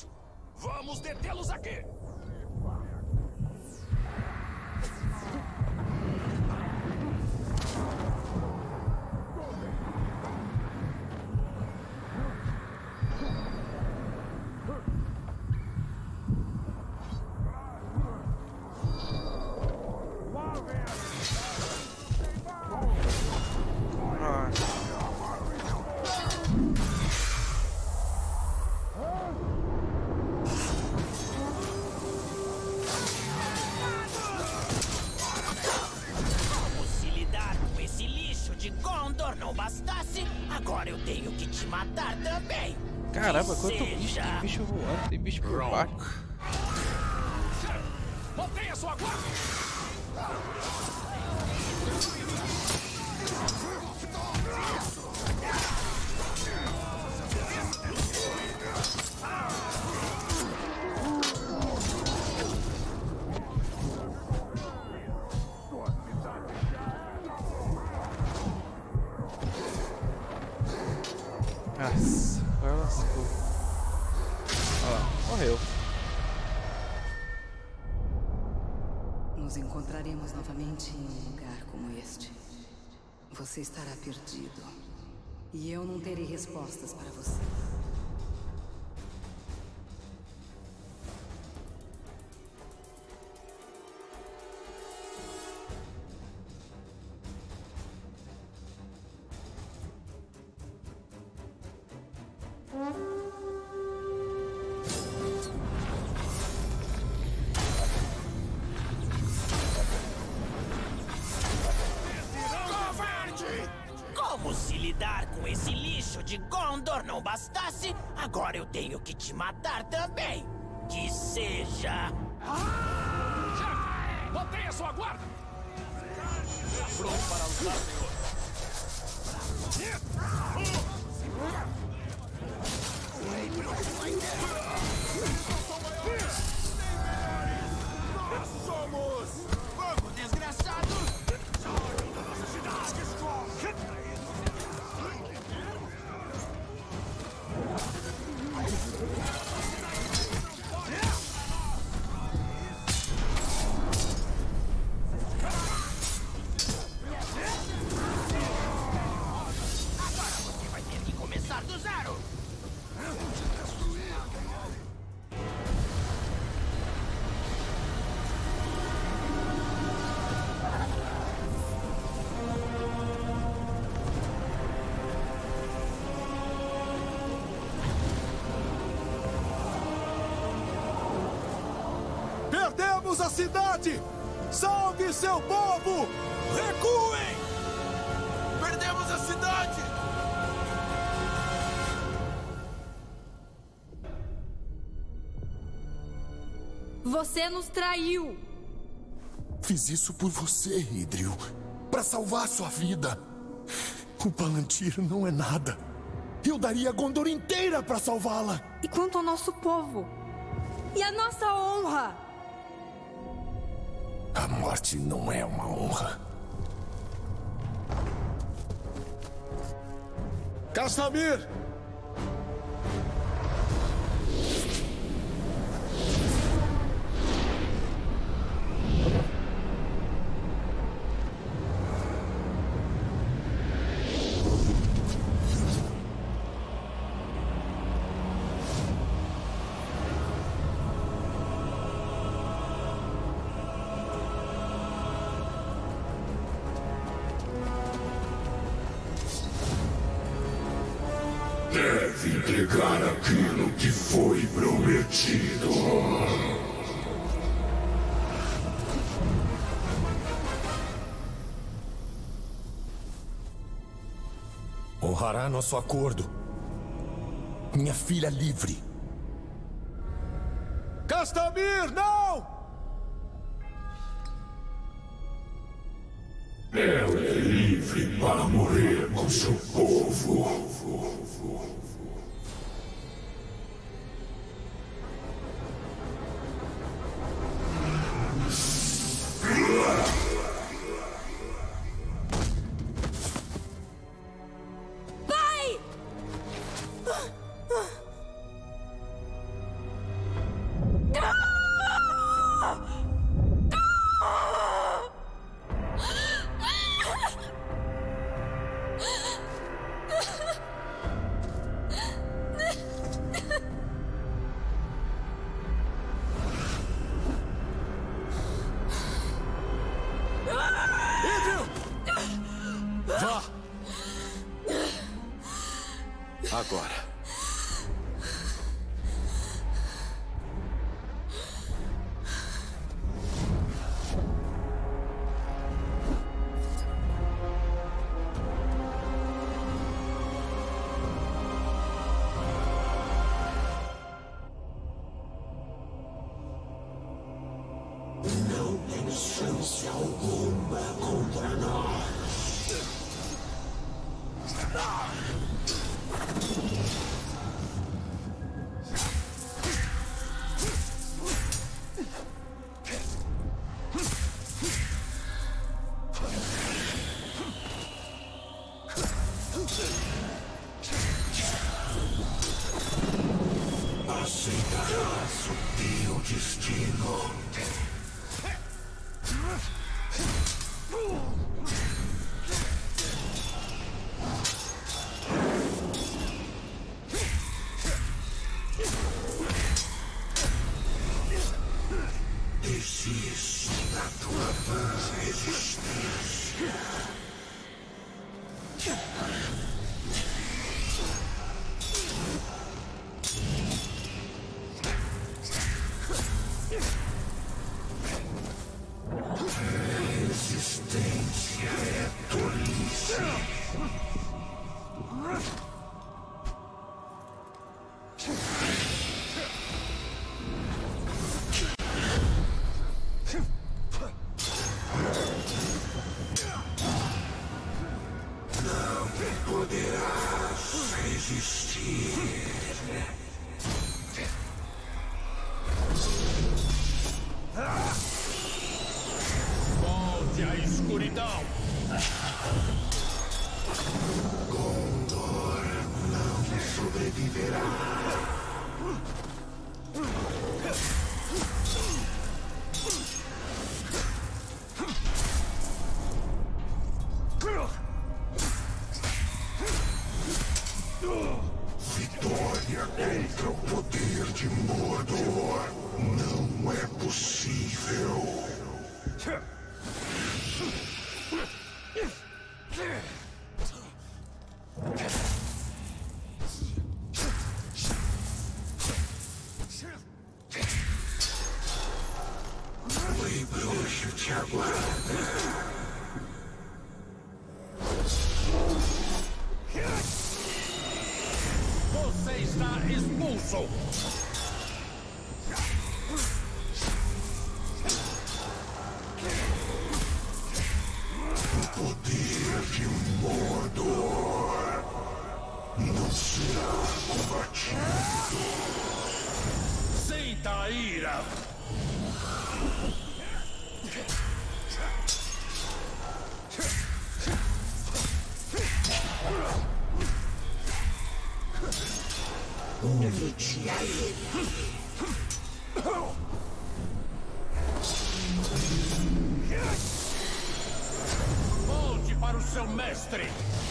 Vamos detê-los aqui! Caramba, quanto bicho, tem bicho voando, tem bicho por baixo. Mantenha sua guarda! Nossa, agora lascou. Olha lá, morreu. Nos encontraremos novamente em um lugar como este. Você estará perdido. E eu não terei respostas para você. Como se lidar com esse lixo de Gondor não bastasse, agora eu tenho que te matar também. Que seja... Chefe, mantenha sua guarda! Pronto para lutar, senhor. Nós somos... Vamos, desgraçado! Agora você vai ter que começar do zero! Perdemos a cidade! Salve seu povo! Recuem! Perdemos a cidade! Você nos traiu! Fiz isso por você, Idril. Para salvar sua vida. O Palantir não é nada. Eu daria a Gondor inteira para salvá-la. E quanto ao nosso povo? E a nossa honra? A morte não é uma honra. Castamir! Deve entregar aquilo que foi prometido. Honrará nosso acordo. Minha filha livre. Castamir, não! Ela é livre para morrer com seu povo. Pai! chance alguma contra nós. Aceitarás o teu destino. Desiste da tua vã resistência. Resistência é tolice. Não poderás resistir. Volte à escuridão. Gondor não sobreviverá. Vitória contra o poder de Mordor não é possível. O Rei Bruxo te aguarda. Você está expulso. O poder de Mordor não será combatido. Sinta a ira. Une-te a ele. Volte para o seu mestre.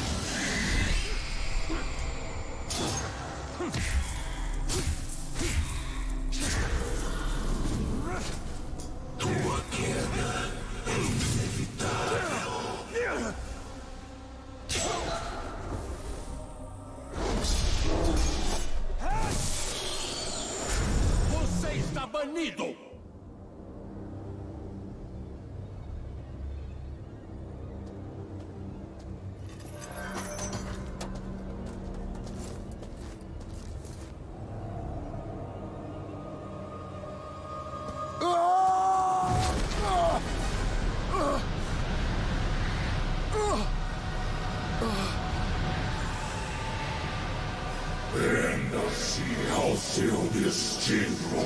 Tua queda é inevitável. Você está banido. Renda-se ao seu destino.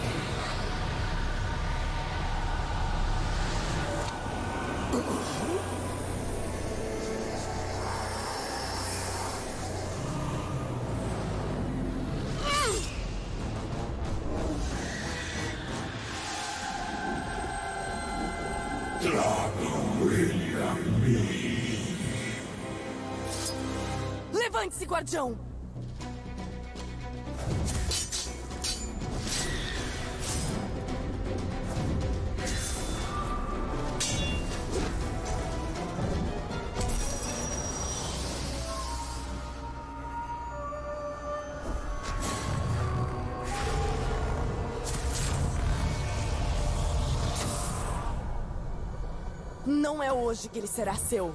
Tragam ele a mim. Levante-se, guardião! Não é hoje que ele será seu.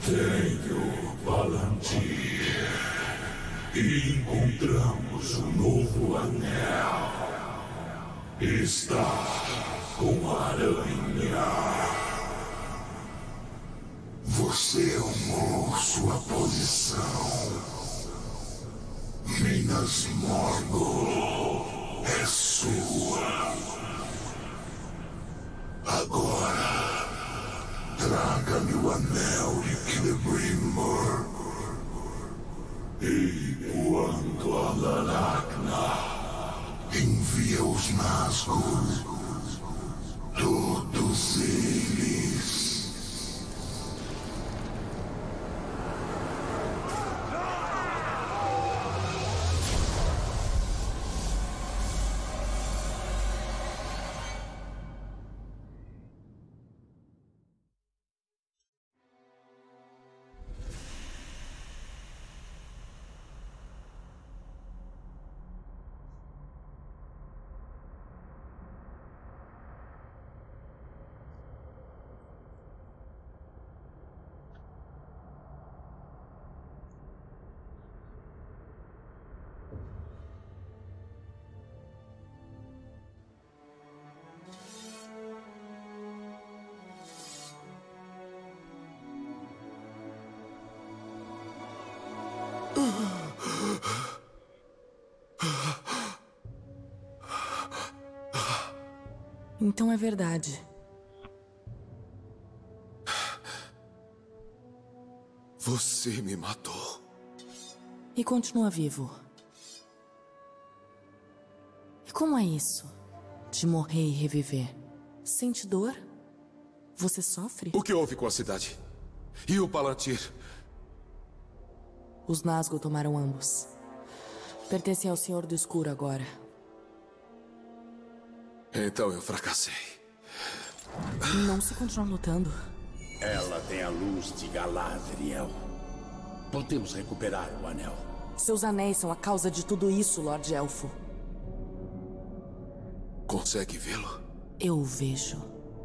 Tenho Palantir. E encontramos um novo anel. Está com a aranha. Você amou sua posição. Minas Morgul é sua. Agora, traga-me o anel de Celebrimbor. E quando a Laracna envia os Nazgûl, todos eles... Então é verdade. Você me matou. E continua vivo. E como é isso? De morrer e reviver? Sente dor? Você sofre? O que houve com a cidade? E o Palantir? Os Nazgûl tomaram ambos. Pertencem ao Senhor do Escuro agora. Então eu fracassei. Não se continuar lutando. Ela tem a luz de Galadriel. Podemos recuperar o anel. Seus anéis são a causa de tudo isso, Lorde Elfo. Consegue vê-lo? Eu o vejo.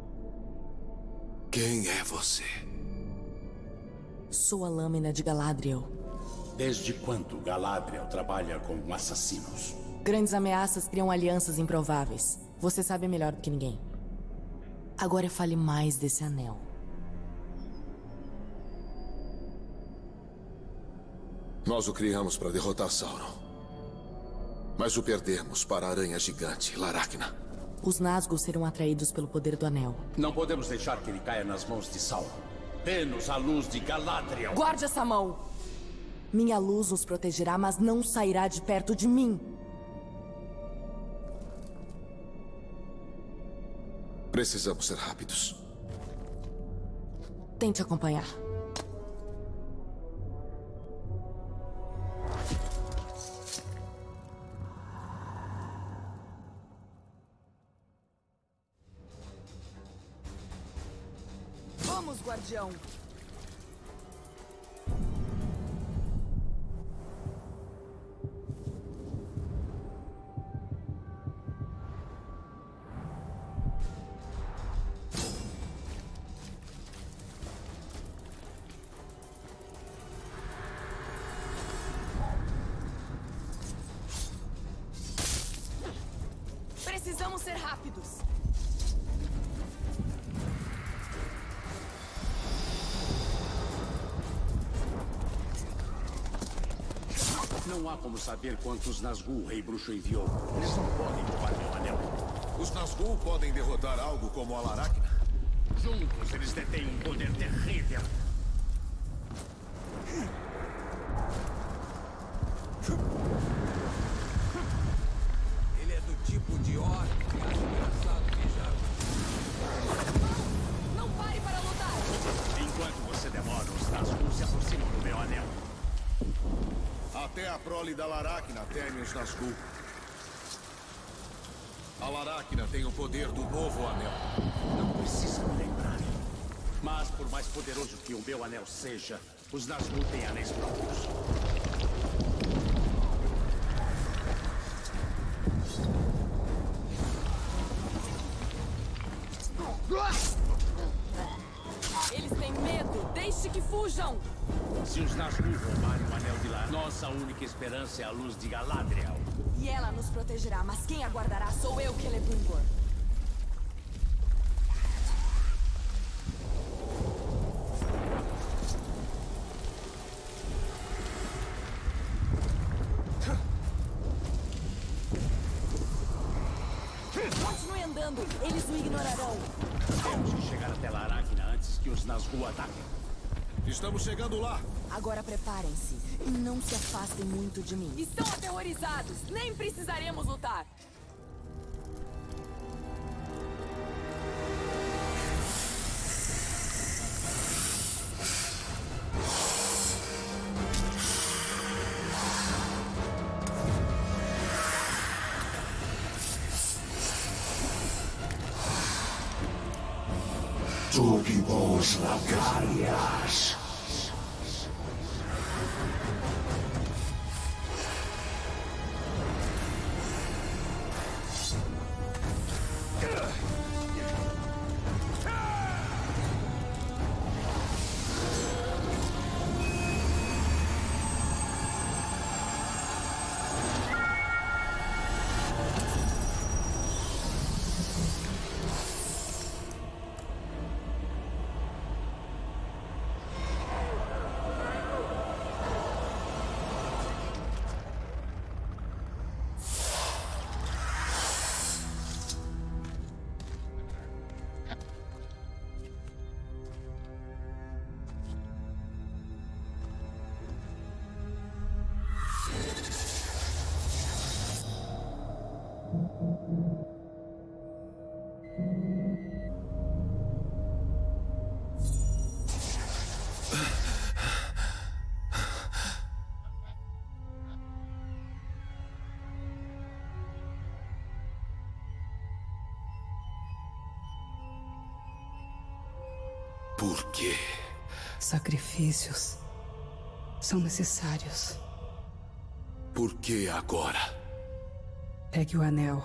Quem é você? Sou a lâmina de Galadriel. Desde quando Galadriel trabalha com assassinos? Grandes ameaças criam alianças improváveis. Você sabe melhor do que ninguém. Agora fale mais desse anel. Nós o criamos para derrotar Sauron. Mas o perdemos para a aranha gigante, Laracna. Os Nazgûl serão atraídos pelo poder do anel. Não podemos deixar que ele caia nas mãos de Sauron. Dê-nos a luz de Galadriel. Guarde essa mão! Minha luz os protegerá, mas não sairá de perto de mim. Precisamos ser rápidos. Tente acompanhar. Vamos, guardião! Precisamos ser rápidos. Não há como saber quantos Nazgûl o Rei Bruxo enviou. Eles não podem roubar meu anel. Os Nazgûl podem derrotar algo como a Laracna? Juntos eles detêm um poder terrível. Ele é do tipo de orc que acha engraçado beijar. Não pare para lutar! Enquanto você demora, os Nazgûl se aproximam do meu anel. Até a prole da Laracna teme os Nazgûl. A Laracna tem o poder do novo anel. Não precisa me lembrar. Mas por mais poderoso que o meu anel seja, os Nazgûl têm anéis próprios. Eles têm medo. Deixe deixe que fujam! Se os Nazgûl roubarem o Anel de Lá, nossa única esperança é a luz de Galadriel. E ela nos protegerá, mas quem aguardará sou eu, Celebrimbor. Continue andando, eles o ignorarão. Temos que chegar até Laracna antes que os Nazgûl ataquem. Estamos chegando lá. Agora preparem-se e não se afastem muito de mim. Estão aterrorizados, nem precisaremos lutar. Subimos Lacarias. Por quê? Sacrifícios são necessários. Por que agora? Pegue o anel.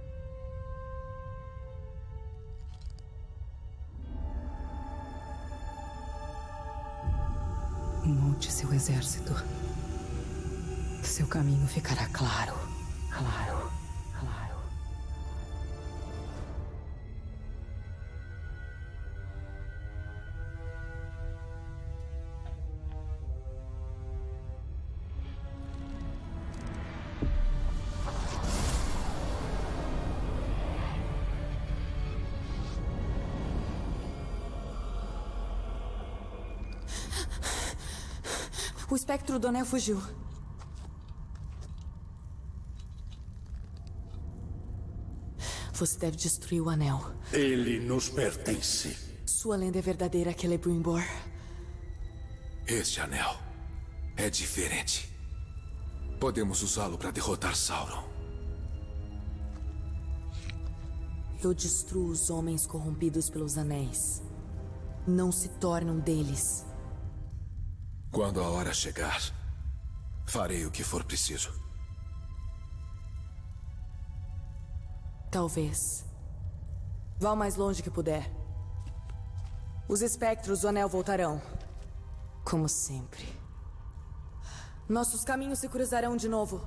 Monte seu exército. Seu caminho ficará claro. Claro. Claro. O espectro do anel fugiu. Você deve destruir o anel. Ele nos pertence. Sua lenda é verdadeira, Celebrimbor. Este anel é diferente. Podemos usá-lo para derrotar Sauron. Eu destruo os homens corrompidos pelos anéis. Não se tornam deles. Quando a hora chegar, farei o que for preciso. Talvez. Vá o mais longe que puder. Os espectros do anel voltarão. Como sempre. Nossos caminhos se cruzarão de novo.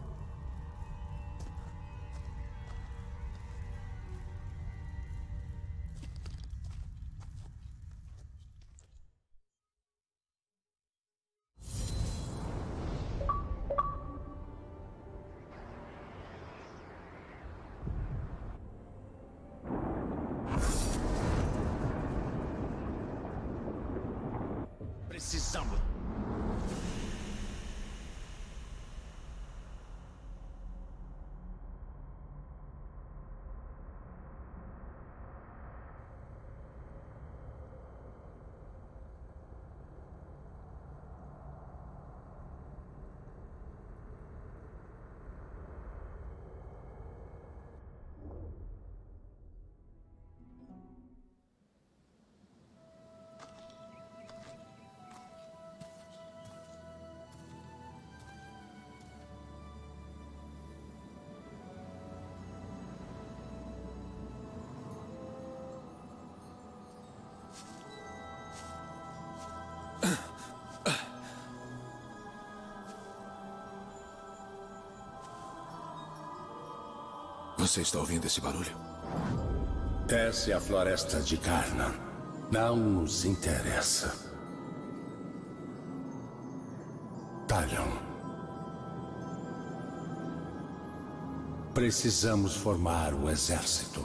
Precisamos. Você está ouvindo esse barulho? Essa é a floresta de Carnan. Não nos interessa. Talion. Precisamos formar o exército.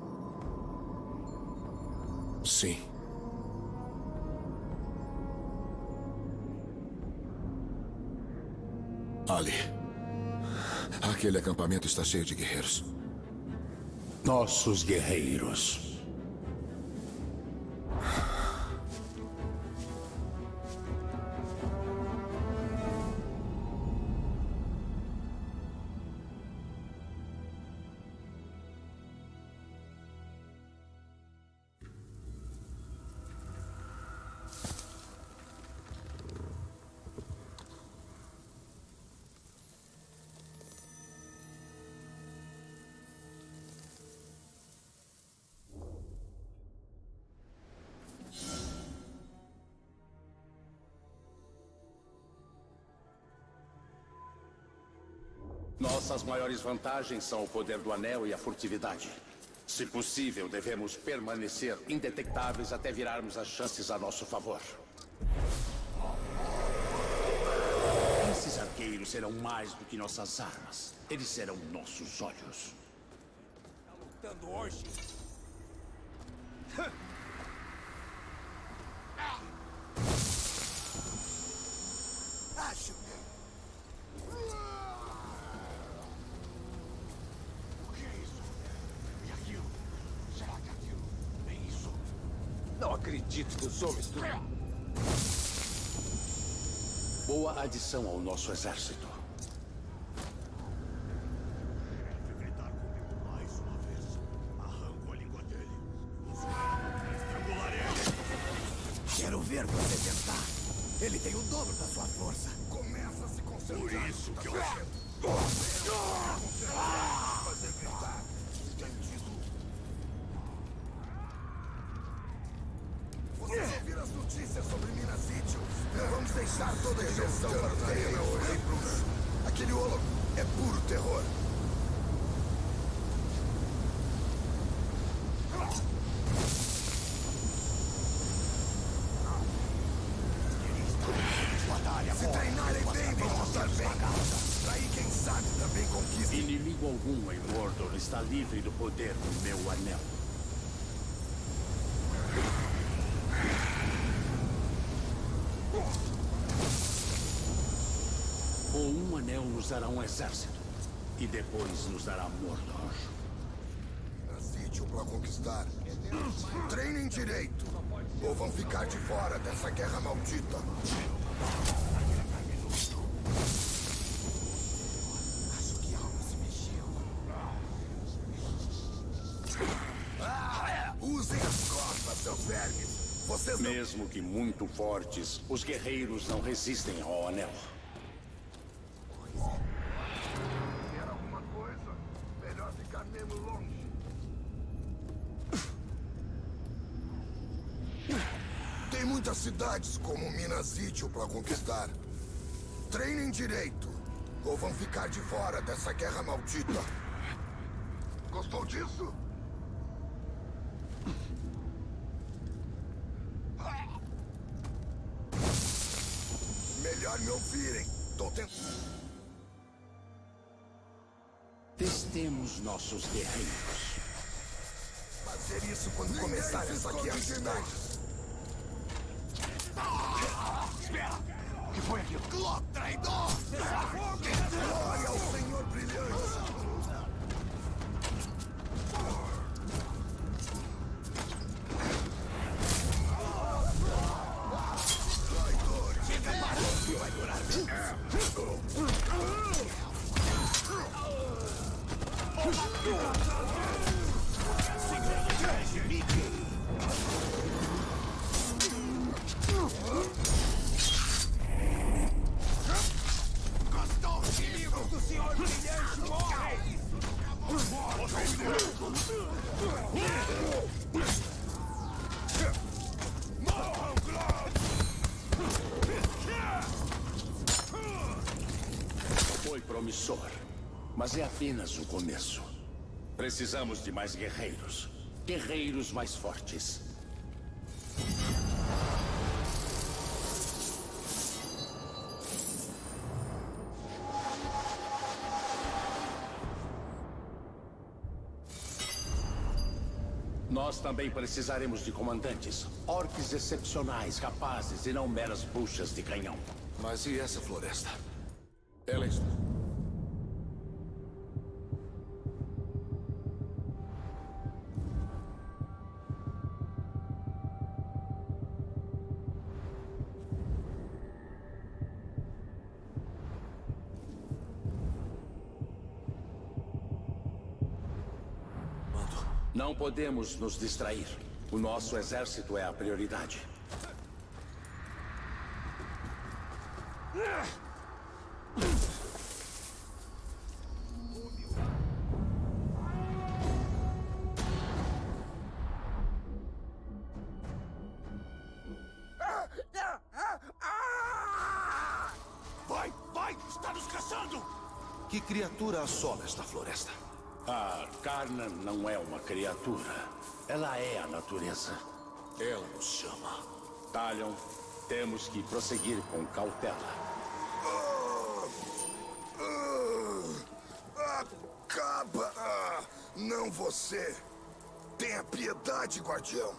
Sim. Ali. Aquele acampamento está cheio de guerreiros. Nossos guerreiros. Nossas maiores vantagens são o poder do anel e a furtividade. Se possível, devemos permanecer indetectáveis até virarmos as chances a nosso favor. Esses arqueiros serão mais do que nossas armas. Eles serão nossos olhos. Tá lutando hoje? Acho. Não acredito que os homens do... Boa adição ao nosso exército. Deve gritar comigo mais uma vez. Arranco a língua dele. Estrangularei ele. Quero ver você tentar. Ele tem o dobro da sua força. Começa a se concentrar. Por isso que eu... Fazer gritar. Vocês ouviram as notícias sobre Minas City? Não vamos deixar toda a injeção para o Arena hoje, Bruce. Aquele olo é puro terror. Se treinarem bem, vão lutar bem. Daí, quem sabe, também conquista. Inimigo algum em Mordor está livre do poder do meu anel. Ou um anel nos dará um exército, e depois nos dará Mordor. Sítio para conquistar. Treinem direito, ou vão ficar de fora dessa guerra maldita. Acho que algo se mexeu. Ah, usem as costas, seus vermes. Vocês não... Mesmo que muito fortes, os guerreiros não resistem ao anel. Quer alguma coisa? Melhor ficar mesmo longe. Tem muitas cidades como Minas Ithil para conquistar. Treinem direito, ou vão ficar de fora dessa guerra maldita. Gostou disso? Melhor me ouvirem. Tô tentando. Testemos nossos guerreiros. Fazer isso quando começar essa guerra cidade. Espera! O que foi aquilo? Glock, traidor! Glória ao Senhor Brilhante! Traidores! Fica parado que vai durar Gostou disso? Do Senhor Brilhante morre! Morram, Glock! Foi promissor, mas é apenas o começo. Precisamos de mais guerreiros. Guerreiros mais fortes. Nós também precisaremos de comandantes. Orcs excepcionais, capazes e não meras buchas de canhão. Mas e essa floresta? Ela está... Não podemos nos distrair. O nosso exército é a prioridade. Vai, vai! Está nos caçando! Que criatura assola esta floresta? A Karna não é uma criatura. Ela é a natureza. Ela nos chama. Talion, temos que prosseguir com cautela. Acaba! Ah, não você! Tenha piedade, guardião!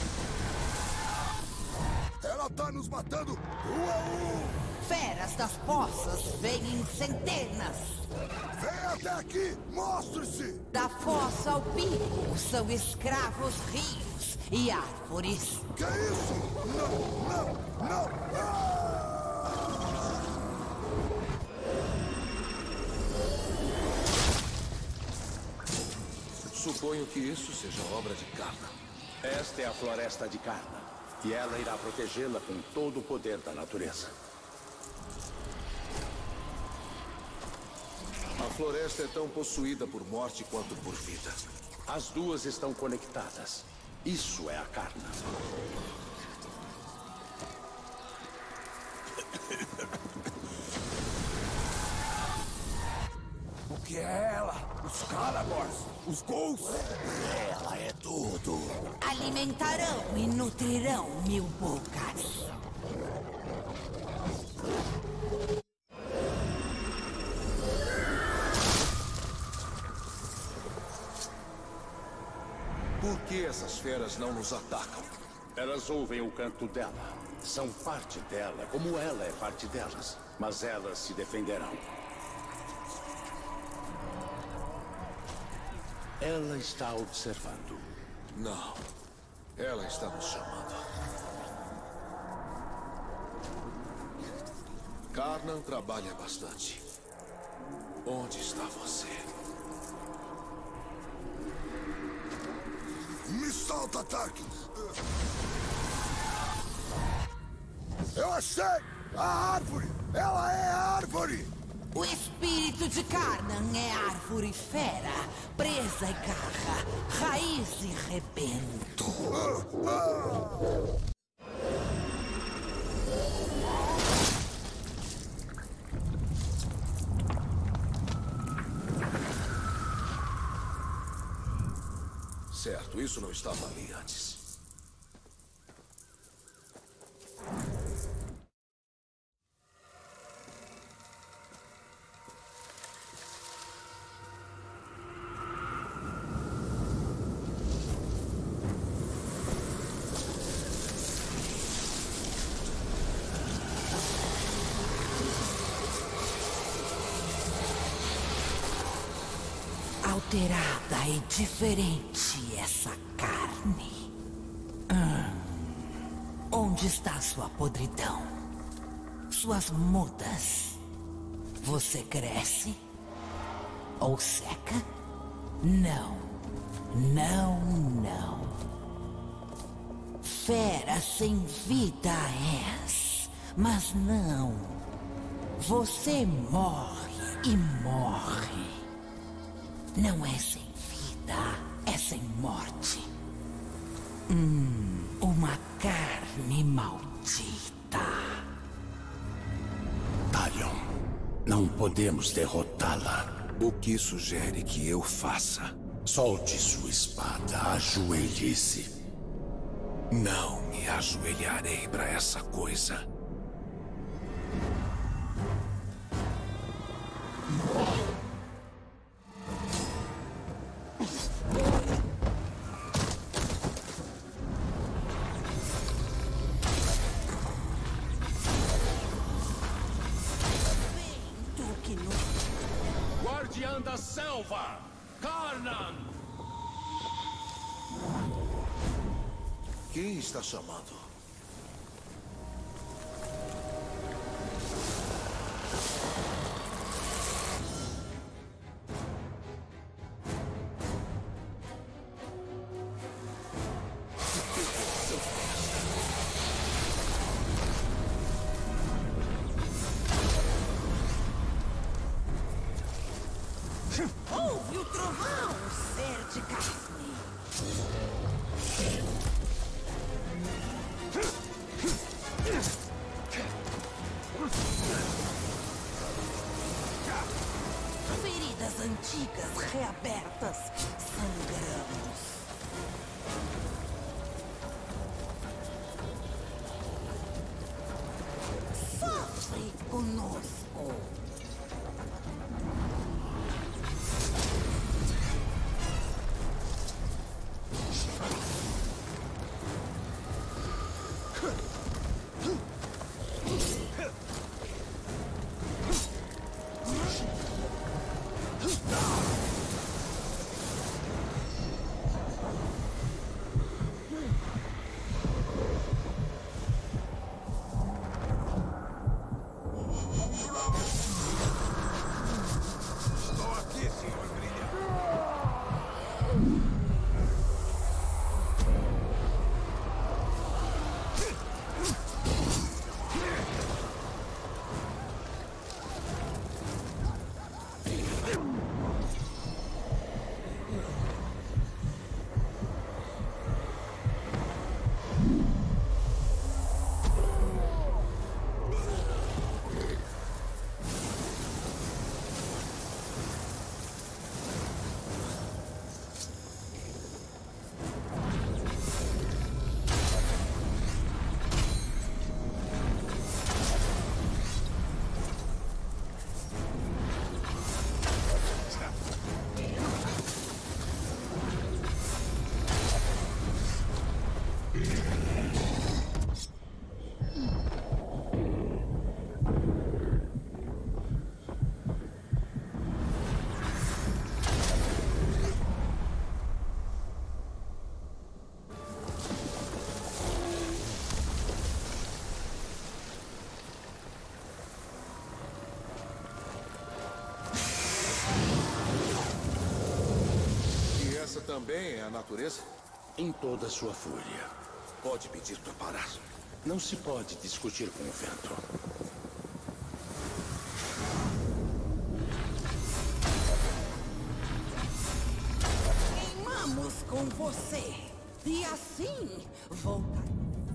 Ela tá nos matando! Uau! Feras das poças vêm em centenas! Vem até aqui! Mostre-se! Da fossa ao pico são escravos rios e árvores. Que é isso? Não, não, não! Ah! Suponho que isso seja obra de Karna. Esta é a floresta de Karna. E ela irá protegê-la com todo o poder da natureza. A floresta é tão possuída por morte quanto por vida. As duas estão conectadas. Isso é a Karna. O que é ela? Os Calabors? Os Ghouls? Ela é tudo. Alimentarão e nutrirão mil bocas. Por que essas feras não nos atacam? Elas ouvem o canto dela. São parte dela, como ela é parte delas. Mas elas se defenderão. Ela está observando. Não. Ela está nos chamando. Karnan trabalha bastante. Onde está você? Me solta, Tarkin! Eu achei! A árvore! Ela é a árvore! O espírito de Karnan é árvore fera, presa e garra, raiz e rebento. Ah, ah. Certo, isso não estava ali antes. Alterada e diferente essa carne. Hum. Onde está sua podridão? Suas mudas? Você cresce? Ou seca? Não. Não, não. Fera sem vida és. Mas não. Você morre e morre. Não é sem vida, é sem morte. Hum, uma carne maldita. Talion, não podemos derrotá-la. O que sugere que eu faça? Solte sua espada, ajoelhe-se. Não me ajoelharei para essa coisa. Guardiã da selva, Karnan! Quem está chamando? Ouve o trovão, ser de carne. Feridas antigas reabertas, sangramos. Sofre conosco. Também é a natureza? Em toda a sua fúria. Pode pedir para parar. Não se pode discutir com o vento. Queimamos com você. E assim voltaremos.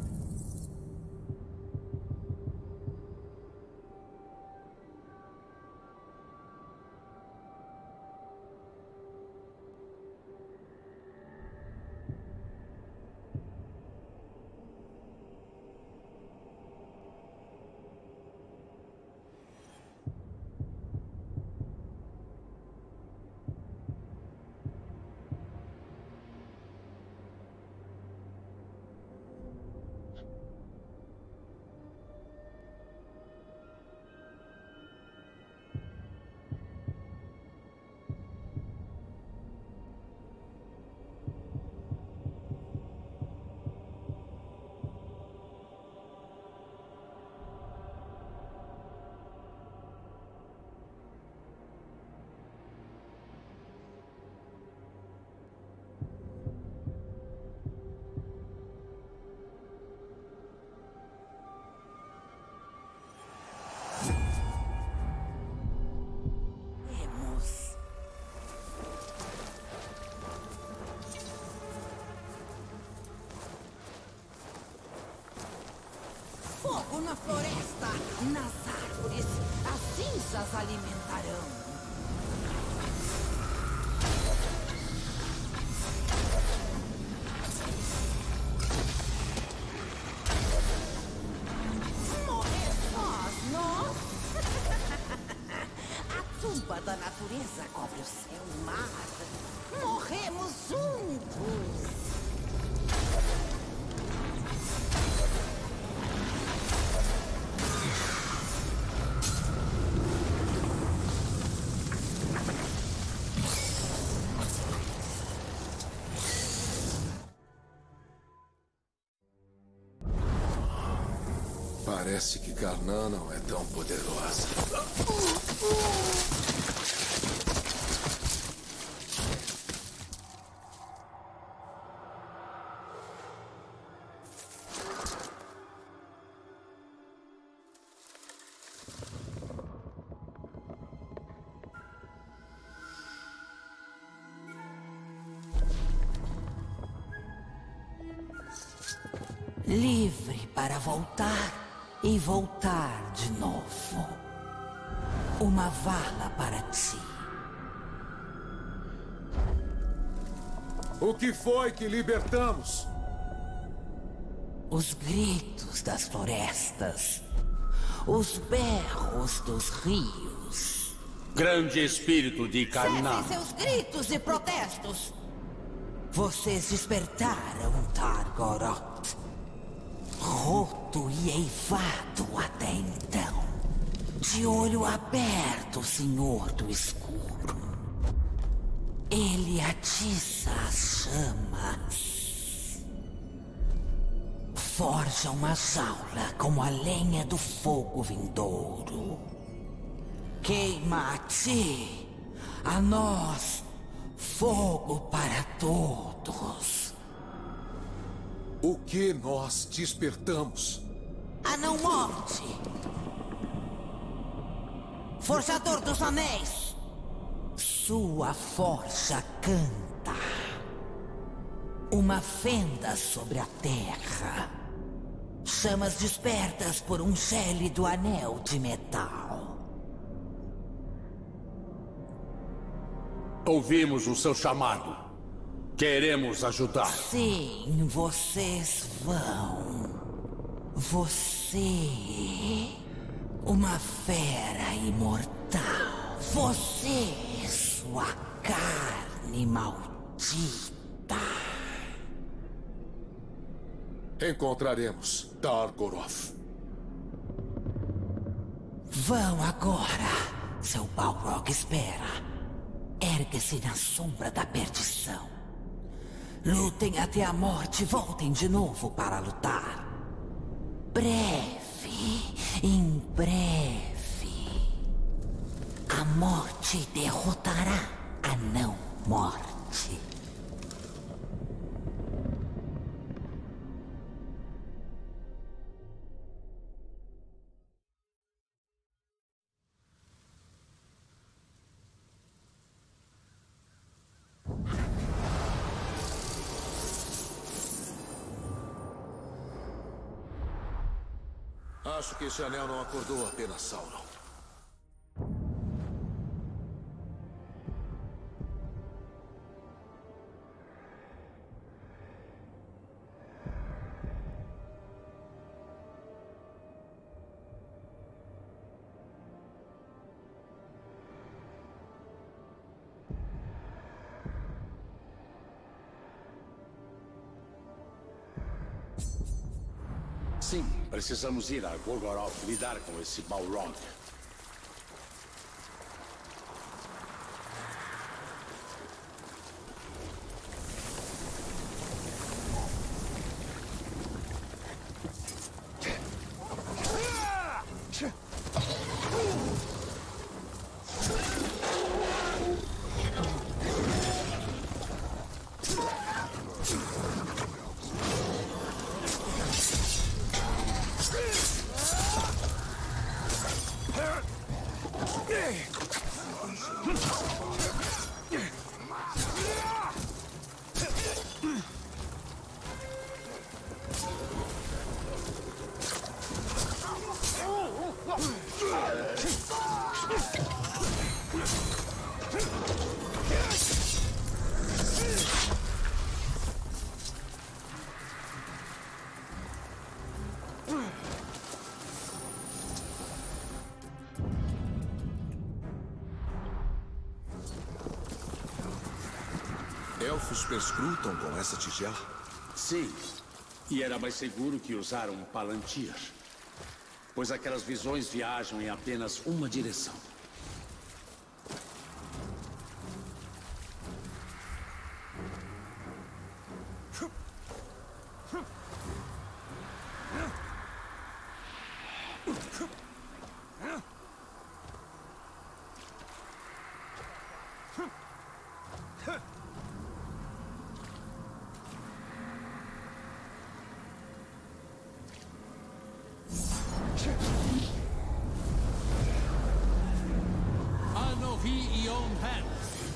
Fogo na floresta, nas árvores, as cinzas alimentarão. bomba da natureza cobre o céu e o mar. Morremos juntos. Parece que Karnan não é tão poderosa. Livre para voltar e voltar de novo. Uma vala para ti. O que foi que libertamos? Os gritos das florestas. Os berros dos rios. Grande espírito de Karnan. Cessem seus gritos e protestos. Vocês despertaram Targoroth. Roto e eivado até então. De olho aberto, senhor do escuro. Ele atiça as chamas. Forja uma jaula com a lenha do fogo vindouro. Queima a ti, a nós, fogo para todos. O que nós despertamos? A não morte. Forjador dos anéis. Sua forja canta. Uma fenda sobre a terra. Chamas despertas por um gélido anel de metal. Ouvimos o seu chamado. Queremos ajudar. Sim, vocês vão. Você, uma fera imortal. Você, sua carne maldita. Encontraremos Targoroth. Vão agora. Seu Balrog espera. Ergue-se na sombra da perdição. Lutem até a morte, voltem de novo para lutar. Breve, em breve, a morte derrotará a não morte. Acho que esse anel não acordou apenas Sauron. Sim, precisamos ir a Golgoroth lidar com esse Balrog. elfos perscrutam com essa tigela? Sim. E era mais seguro que usar um Palantir. Pois aquelas visões viajam em apenas uma direção. Anohi Ion Han.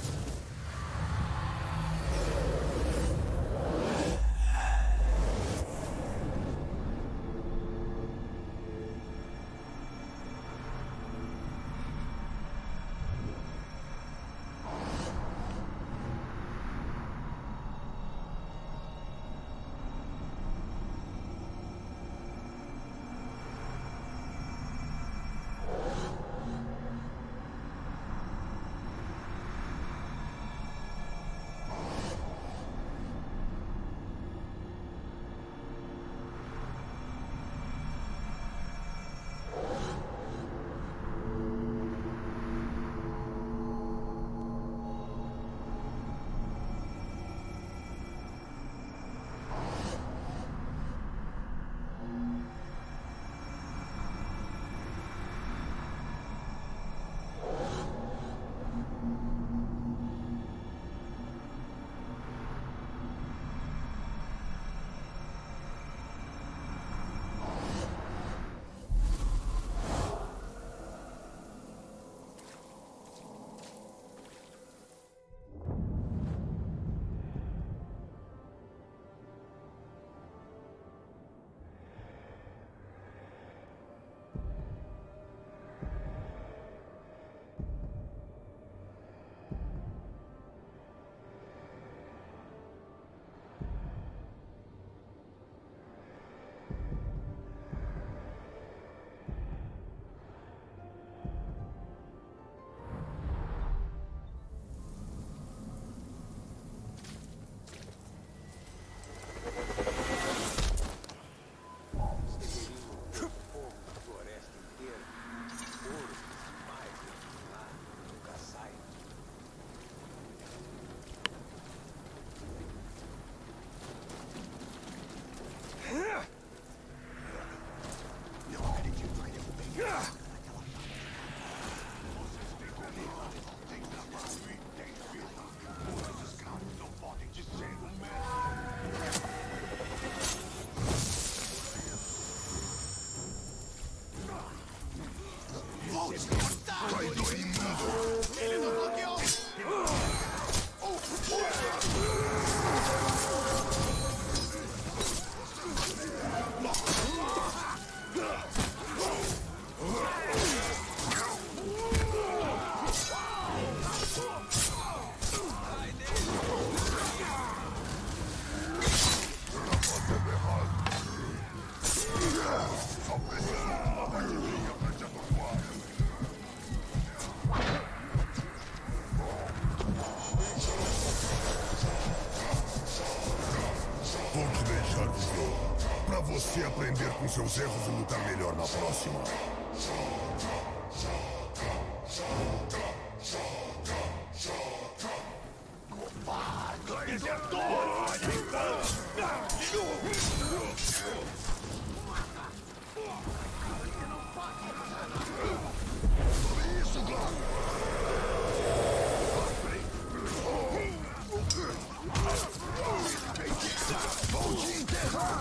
Pra você aprender com seus erros e lutar melhor na próxima. Vou te enterrar!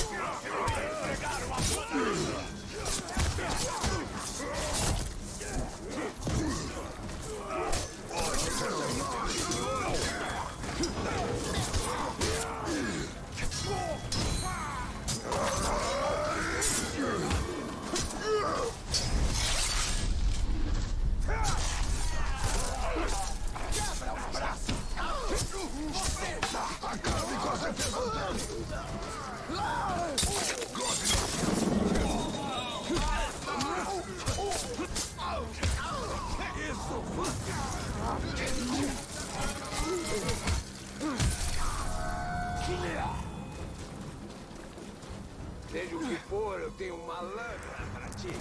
Acabe com essa pesadelo! Isso! Seja o que for, eu tenho uma lâmina para ti.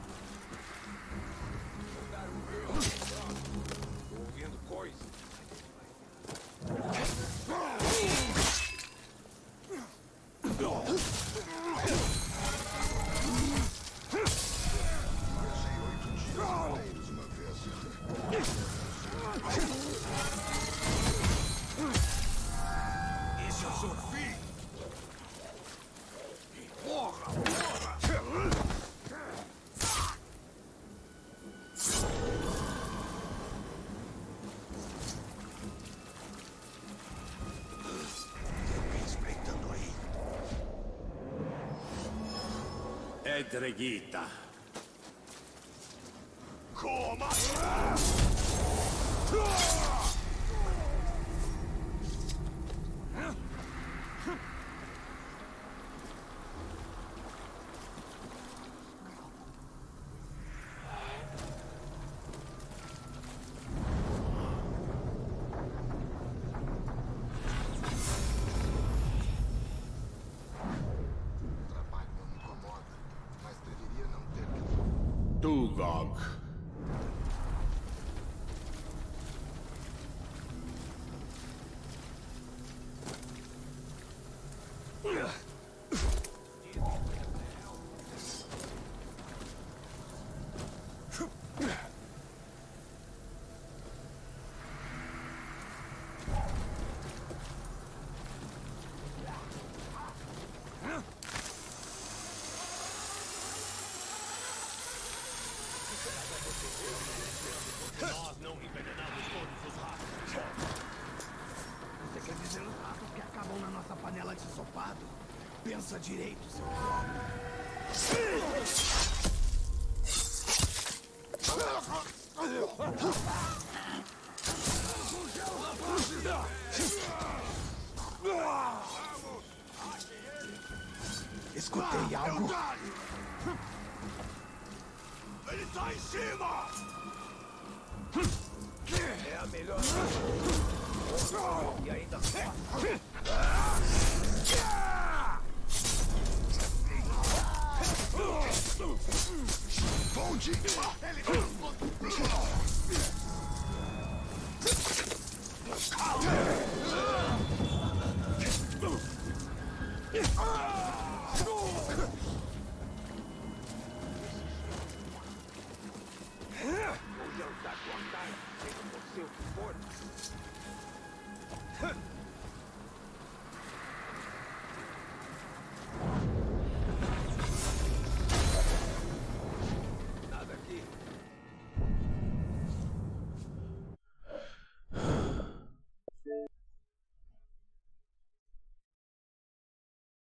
Vou dar um beijo. Tô ouvindo coisa. Marchei oito dias inteiros uma vez. Esse é o seu fim. Morra, morra! Tem alguém espreitando aí. Edreguita. Coma! Tugog. Nós não envenenamos todos os ratos. Você quer dizer os ratos que acabam na nossa panela de ensopado? Pensa direito, seu pobre. Escutei algo. Ele tá em cima! É a melhor. E ainda Fonte! Ele...